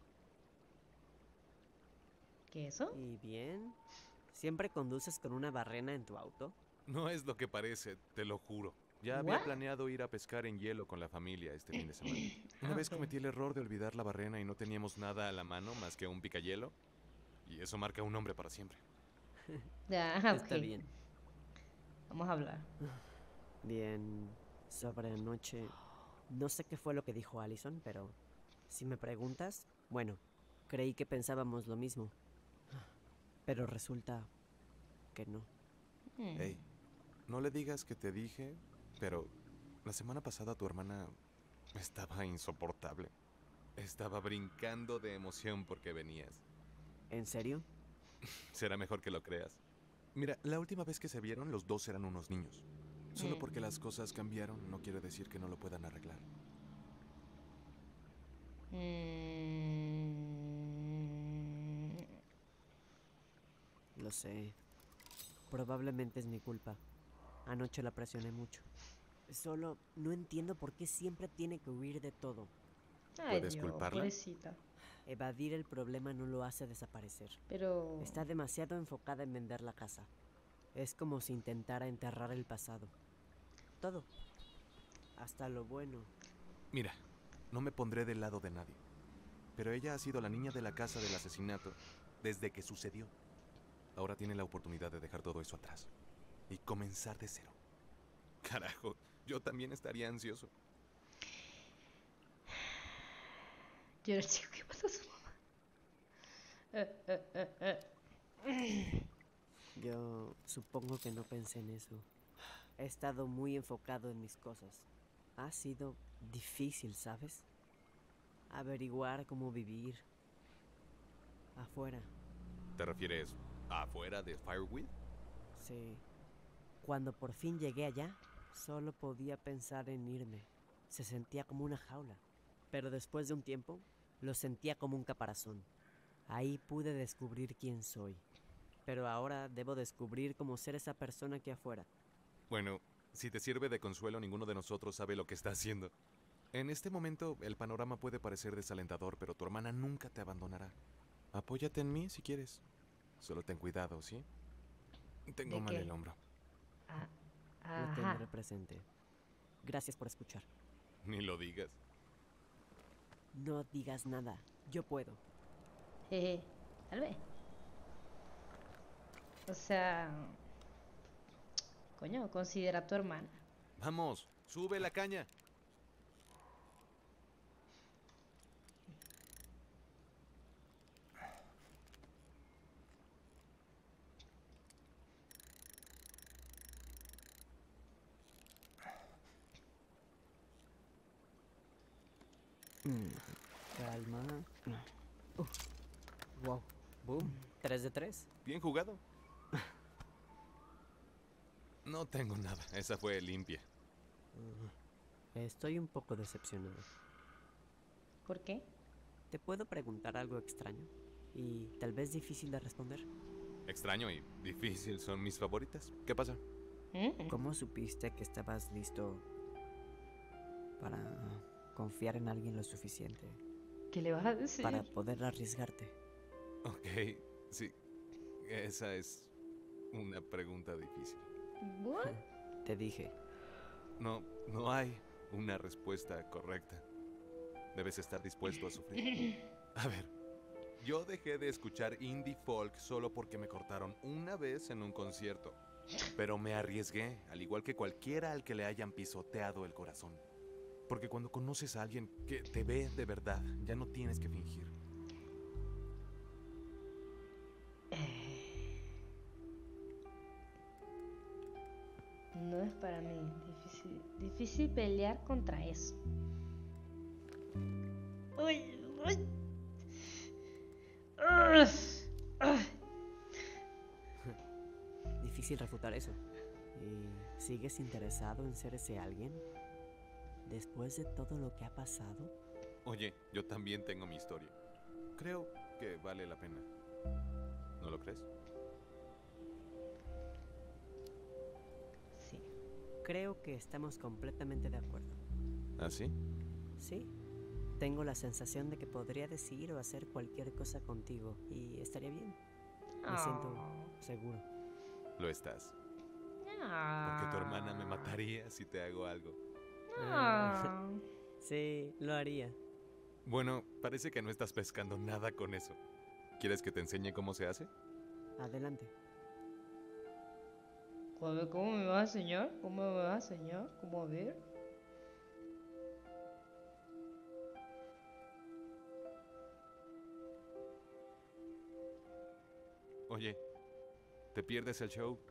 ¿Qué eso? ¿Y bien? ¿Siempre conduces con una barrena en tu auto? No es lo que parece, te lo juro. Ya había ¿What? planeado ir a pescar en hielo con la familia este fin de semana. Una Ah, vez ok. cometí el error de olvidar la barrena y no teníamos nada a la mano más que un picayelo. Y eso marca a un hombre para siempre. Ya, Está ok. bien. Vamos a hablar. Bien, sobre anoche, no sé qué fue lo que dijo Allison, pero si me preguntas, bueno, creí que pensábamos lo mismo. Pero resulta que no. Mm. Hey, no le digas que te dije, pero la semana pasada tu hermana estaba insoportable. Estaba brincando de emoción porque venías. ¿En serio? Será mejor que lo creas. Mira, la última vez que se vieron, los dos eran unos niños. Solo Mm. porque las cosas cambiaron, no quiere decir que no lo puedan arreglar. Mm. Lo sé. Probablemente es mi culpa. Anoche la presioné mucho. Solo no entiendo por qué siempre tiene que huir de todo. Ay, ¿Puedes Dios, culparla? pobrecita. Evadir el problema no lo hace desaparecer. Pero... Está demasiado enfocada en vender la casa. Es como si intentara enterrar el pasado. Todo. Hasta lo bueno. Mira, no me pondré del lado de nadie. Pero ella ha sido la niña de la casa del asesinato desde que sucedió. Ahora tiene la oportunidad de dejar todo eso atrás y comenzar de cero. Carajo, yo también estaría ansioso. Yo era el chico que mató a su mamá. Eh, eh, eh, eh. Yo supongo que no pensé en eso. He estado muy enfocado en mis cosas. Ha sido difícil, ¿sabes? Averiguar cómo vivir afuera. ¿Te refieres afuera de Fireweed? Sí. Cuando por fin llegué allá, solo podía pensar en irme. Se sentía como una jaula. Pero después de un tiempo, lo sentía como un caparazón. Ahí pude descubrir quién soy. Pero ahora debo descubrir cómo ser esa persona aquí afuera. Bueno, si te sirve de consuelo, ninguno de nosotros sabe lo que está haciendo. En este momento, el panorama puede parecer desalentador, pero tu hermana nunca te abandonará. Apóyate en mí si quieres. Solo ten cuidado, ¿sí? Tengo ¿De mal qué? el hombro. Ah, Lo ajá. tendré presente. Gracias por escuchar. Ni lo digas. No digas nada. Yo puedo. Jeje. Tal vez. O sea... Coño, considera a tu hermana. Vamos, sube la caña. Mm, calma. Uh, wow. Boom. ¿Tres de tres? Bien jugado. No tengo nada. Esa fue limpia. Uh, estoy un poco decepcionado. ¿Por qué? ¿Te puedo preguntar algo extraño? Y tal vez difícil de responder. Extraño y difícil son mis favoritas. ¿Qué pasa? ¿Cómo supiste que estabas listo para confiar en alguien lo suficiente? ¿Qué le vas a decir? Para poder arriesgarte. Ok, sí. Esa es una pregunta difícil. ¿What? Te dije. No, no hay una respuesta correcta. Debes estar dispuesto a sufrir. A ver, Yo dejé de escuchar indie folk solo porque me cortaron una vez en un concierto. Pero me arriesgué, al igual que cualquiera al que le hayan pisoteado el corazón. Porque cuando conoces a alguien que te ve de verdad, ya no tienes que fingir. No es para mí. Difícil, difícil pelear contra eso. Uy, uy. Difícil refutar eso. ¿Y sigues interesado en ser ese alguien? Después de todo lo que ha pasado. Oye, yo también tengo mi historia. Creo que vale la pena. ¿No lo crees? Sí. Creo que estamos completamente de acuerdo. ¿Ah, sí? Sí. Tengo la sensación de que podría decir o hacer cualquier cosa contigo y estaría bien. Me siento seguro. Lo estás. Ah. Porque tu hermana me mataría si te hago algo. Ah. Sí, lo haría. Bueno, parece que no estás pescando nada con eso. ¿Quieres que te enseñe cómo se hace? Adelante. A ver, ¿cómo me vas a enseñar? ¿Cómo me vas a enseñar? ¿Cómo a ver? Oye, ¿te pierdes el show?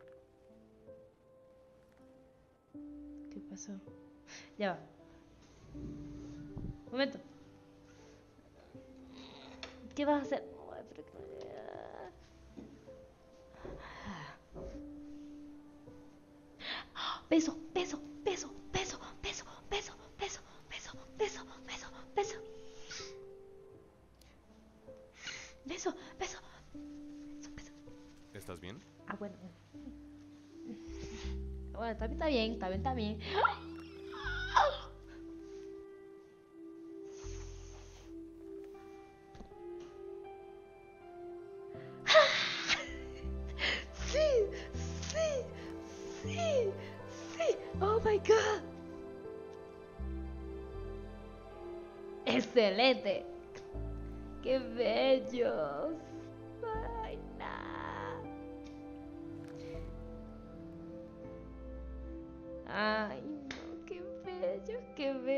¿Qué pasó? Ya va. Un momento. ¿Qué vas a hacer? Ay, pero que- Peso, peso, peso, peso, peso, peso, peso, peso, peso, peso, peso. Peso, peso. ¿Estás bien? Ah, bueno. Bueno, está bien, está bien, está bien, está bien. Sí, sí, sí, sí. Oh my God. Excelente. Qué bellos. Ay, no. Ay, no, qué bellos, qué bellos.